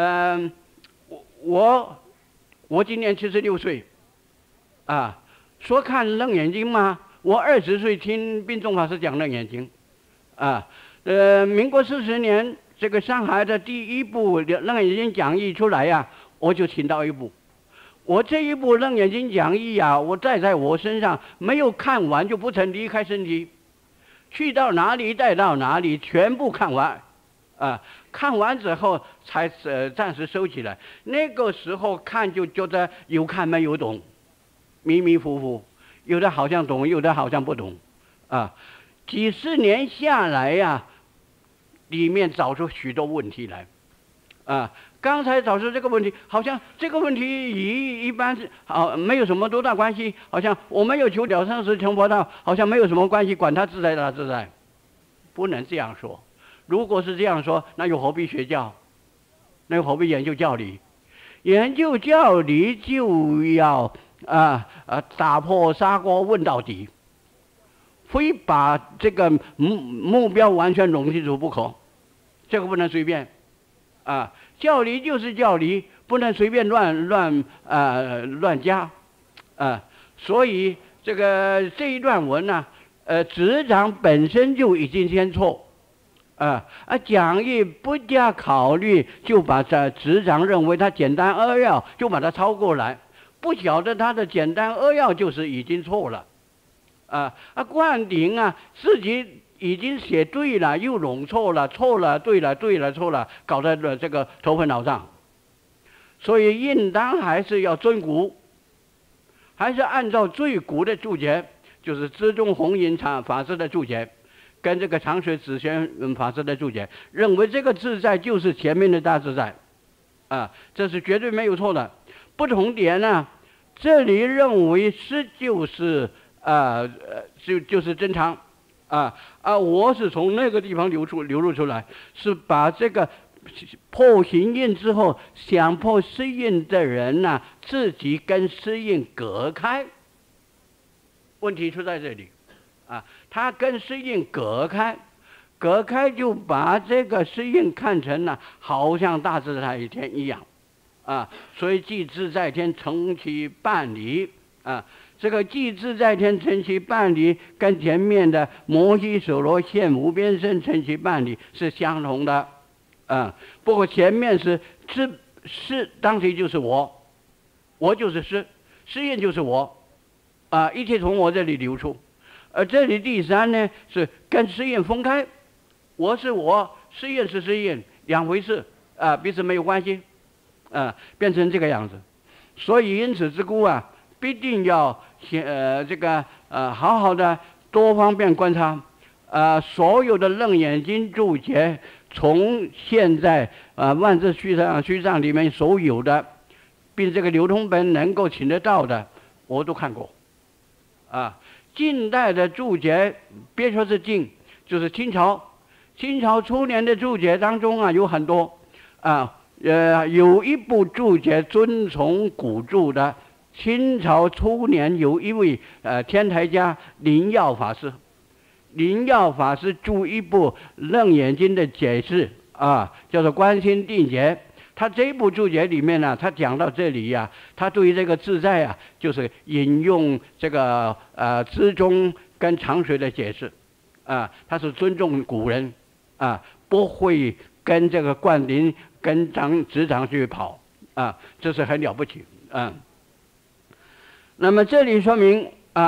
我今年76岁，啊，说看《楞严经》吗？我20岁听宾仲法师讲《楞严经》，啊，民国40年这个上海的第一部《楞严经》讲义出来呀，我就请到一部。我这一部《楞严经》讲义啊，我带在我身上，没有看完就不曾离开身体，去到哪里带到哪里，全部看完，啊，看完之后才暂时收起来。那个时候看就觉得有看没有懂，迷迷糊糊，有的好像懂，有的好像不懂，啊，几十年下来呀，里面找出许多问题来，啊。刚才找出这个问题，好像这个问题与一般是没有什么多大关系，好像我没有求了生死成佛道，好像没有什么关系，管他自在大自在，不能这样说。如果是这样说，那又何必学教？那又何必研究教理？研究教理就要打破砂锅问到底，非把这个目标完全弄清楚不可，这个不能随便啊。教理就是教理，不能随便乱加，所以这一段文呢，执掌本身就已经先错，讲义不加考虑就把执掌认为他简单扼要，就把它抄过来，不晓得他的简单扼要就是已经错了，灌顶啊自己。已经写对了，又弄错了，错了，对了，对了，错了，搞得这个头昏脑胀。所以应当还是要遵古，还是按照最古的注解，就是资中弘隐法师的注解，跟这个长水子玄法师的注解，认为这个自在就是前面的大自在，这是绝对没有错的。不同点呢，这里认为是就是就是真常。我是从那个地方流露出来，是把这个破行印之后想破湿印的人呢，自己跟湿印隔开。问题出在这里，他跟湿印隔开就把这个湿印看成了好像大自在天一样，所以即自在天成其半理，这个即自在天成其半理，跟前面的摩悉所罗现无边身成其半理是相同的，不过前面是当体就是我就是湿印就是我， 一切从我这里流出。而这里第三呢，是跟实验分开，我是我，实验是实验，两回事彼此没有关系变成这个样子。所以因此之故必定要好好的多方面观察所有的楞严经注解，从现在万字虚藏里面所有的，并这个流通本能够请得到的，我都看过近代的注解，别说是近，就是清朝初年的注解当中有很多有一部注解遵从古注的，清朝初年有一位天台家灵耀法师注一部楞严经的解释叫做观心定解。他这部注解里面呢，他讲到这里他对于这个自在就是引用这个资中跟长水的解释他是尊重古人不会跟这个灌林跟执掌去跑这是很了不起那么这里说明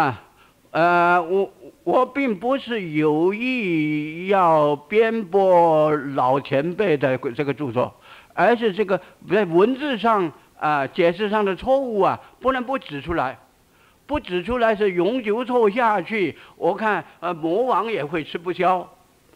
我并不是有意要辩驳老前辈的这个著作，而是这个在文字上解释上的错误不能不指出来，不指出来是永久错下去，我看魔王也会吃不消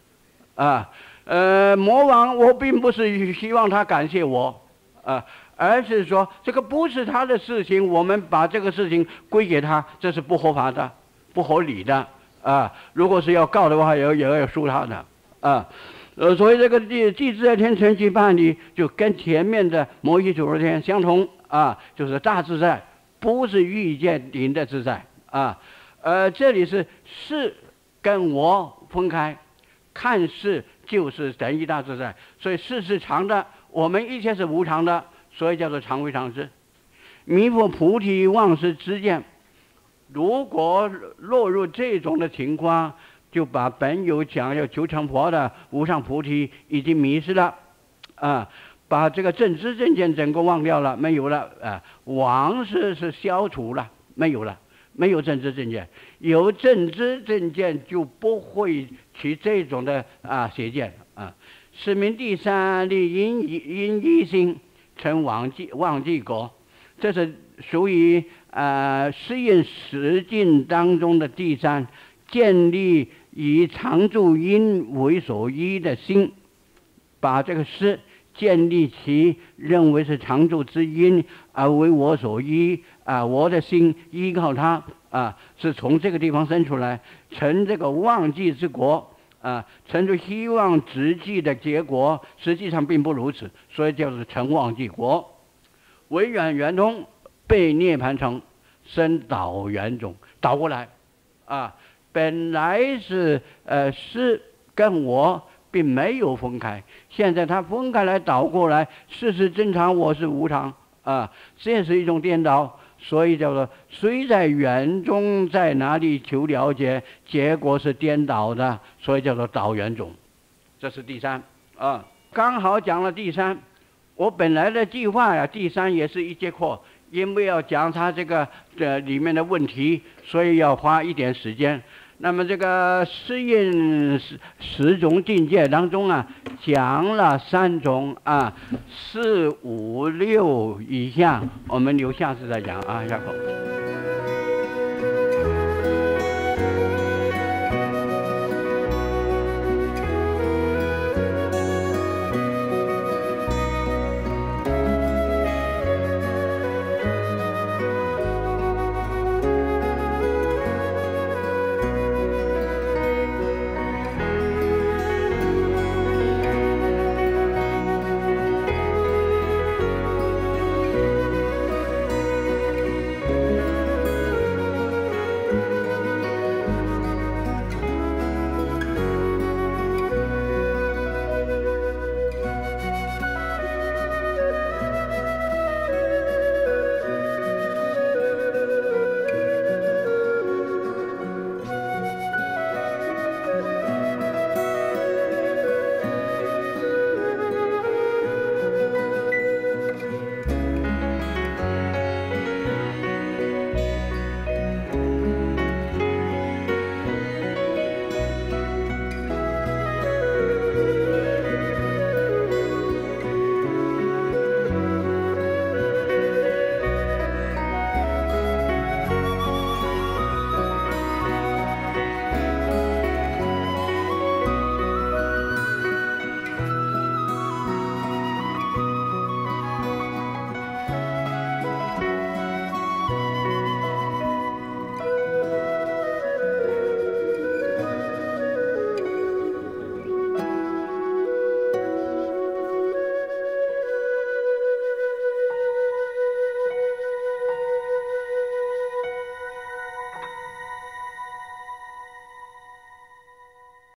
魔王我并不是希望他感谢我而是说这个不是他的事情，我们把这个事情归给他，这是不合法的，不合理的如果是要告的话，也要输他的所以这个地自在天程序办理就跟前面的摩尼九十天相同就是大自在，不是遇见灵的自在这里是事跟我分开，看事就是等于大自在，所以事是常的，我们一切是无常的，所以叫做常为常事。弥佛菩提忘失之见，如果落入这种的情况，就把本有讲要求成佛的无上菩提已经迷失了把这个正知正见整个忘掉了，没有了王是消除了，没有了，没有正知正见，有正知正见就不会起这种的邪见是名第三例因一心成忘记果，这是属于实验实境当中的第三，建立以常住因为所依的心，把这个事建立起认为是常住之因而为我所依我的心依靠它是从这个地方生出来，成这个忘记之国成就希望直记的结果，实际上并不如此，所以叫做成忘记国。为远圆通被涅盘成生倒圆种，倒过来本来是是跟我并没有分开，现在它分开来倒过来，事是正常，我是无常这是一种颠倒，所以叫做虽在圆中在哪里求了解，结果是颠倒的，所以叫做倒圆种。这是第三刚好讲了第三。我本来的计划第三也是一节课，因为要讲它这个里面的问题，所以要花一点时间。那么这个适应十种境界当中讲了3种4、5、6以下，我们留下次再讲下课。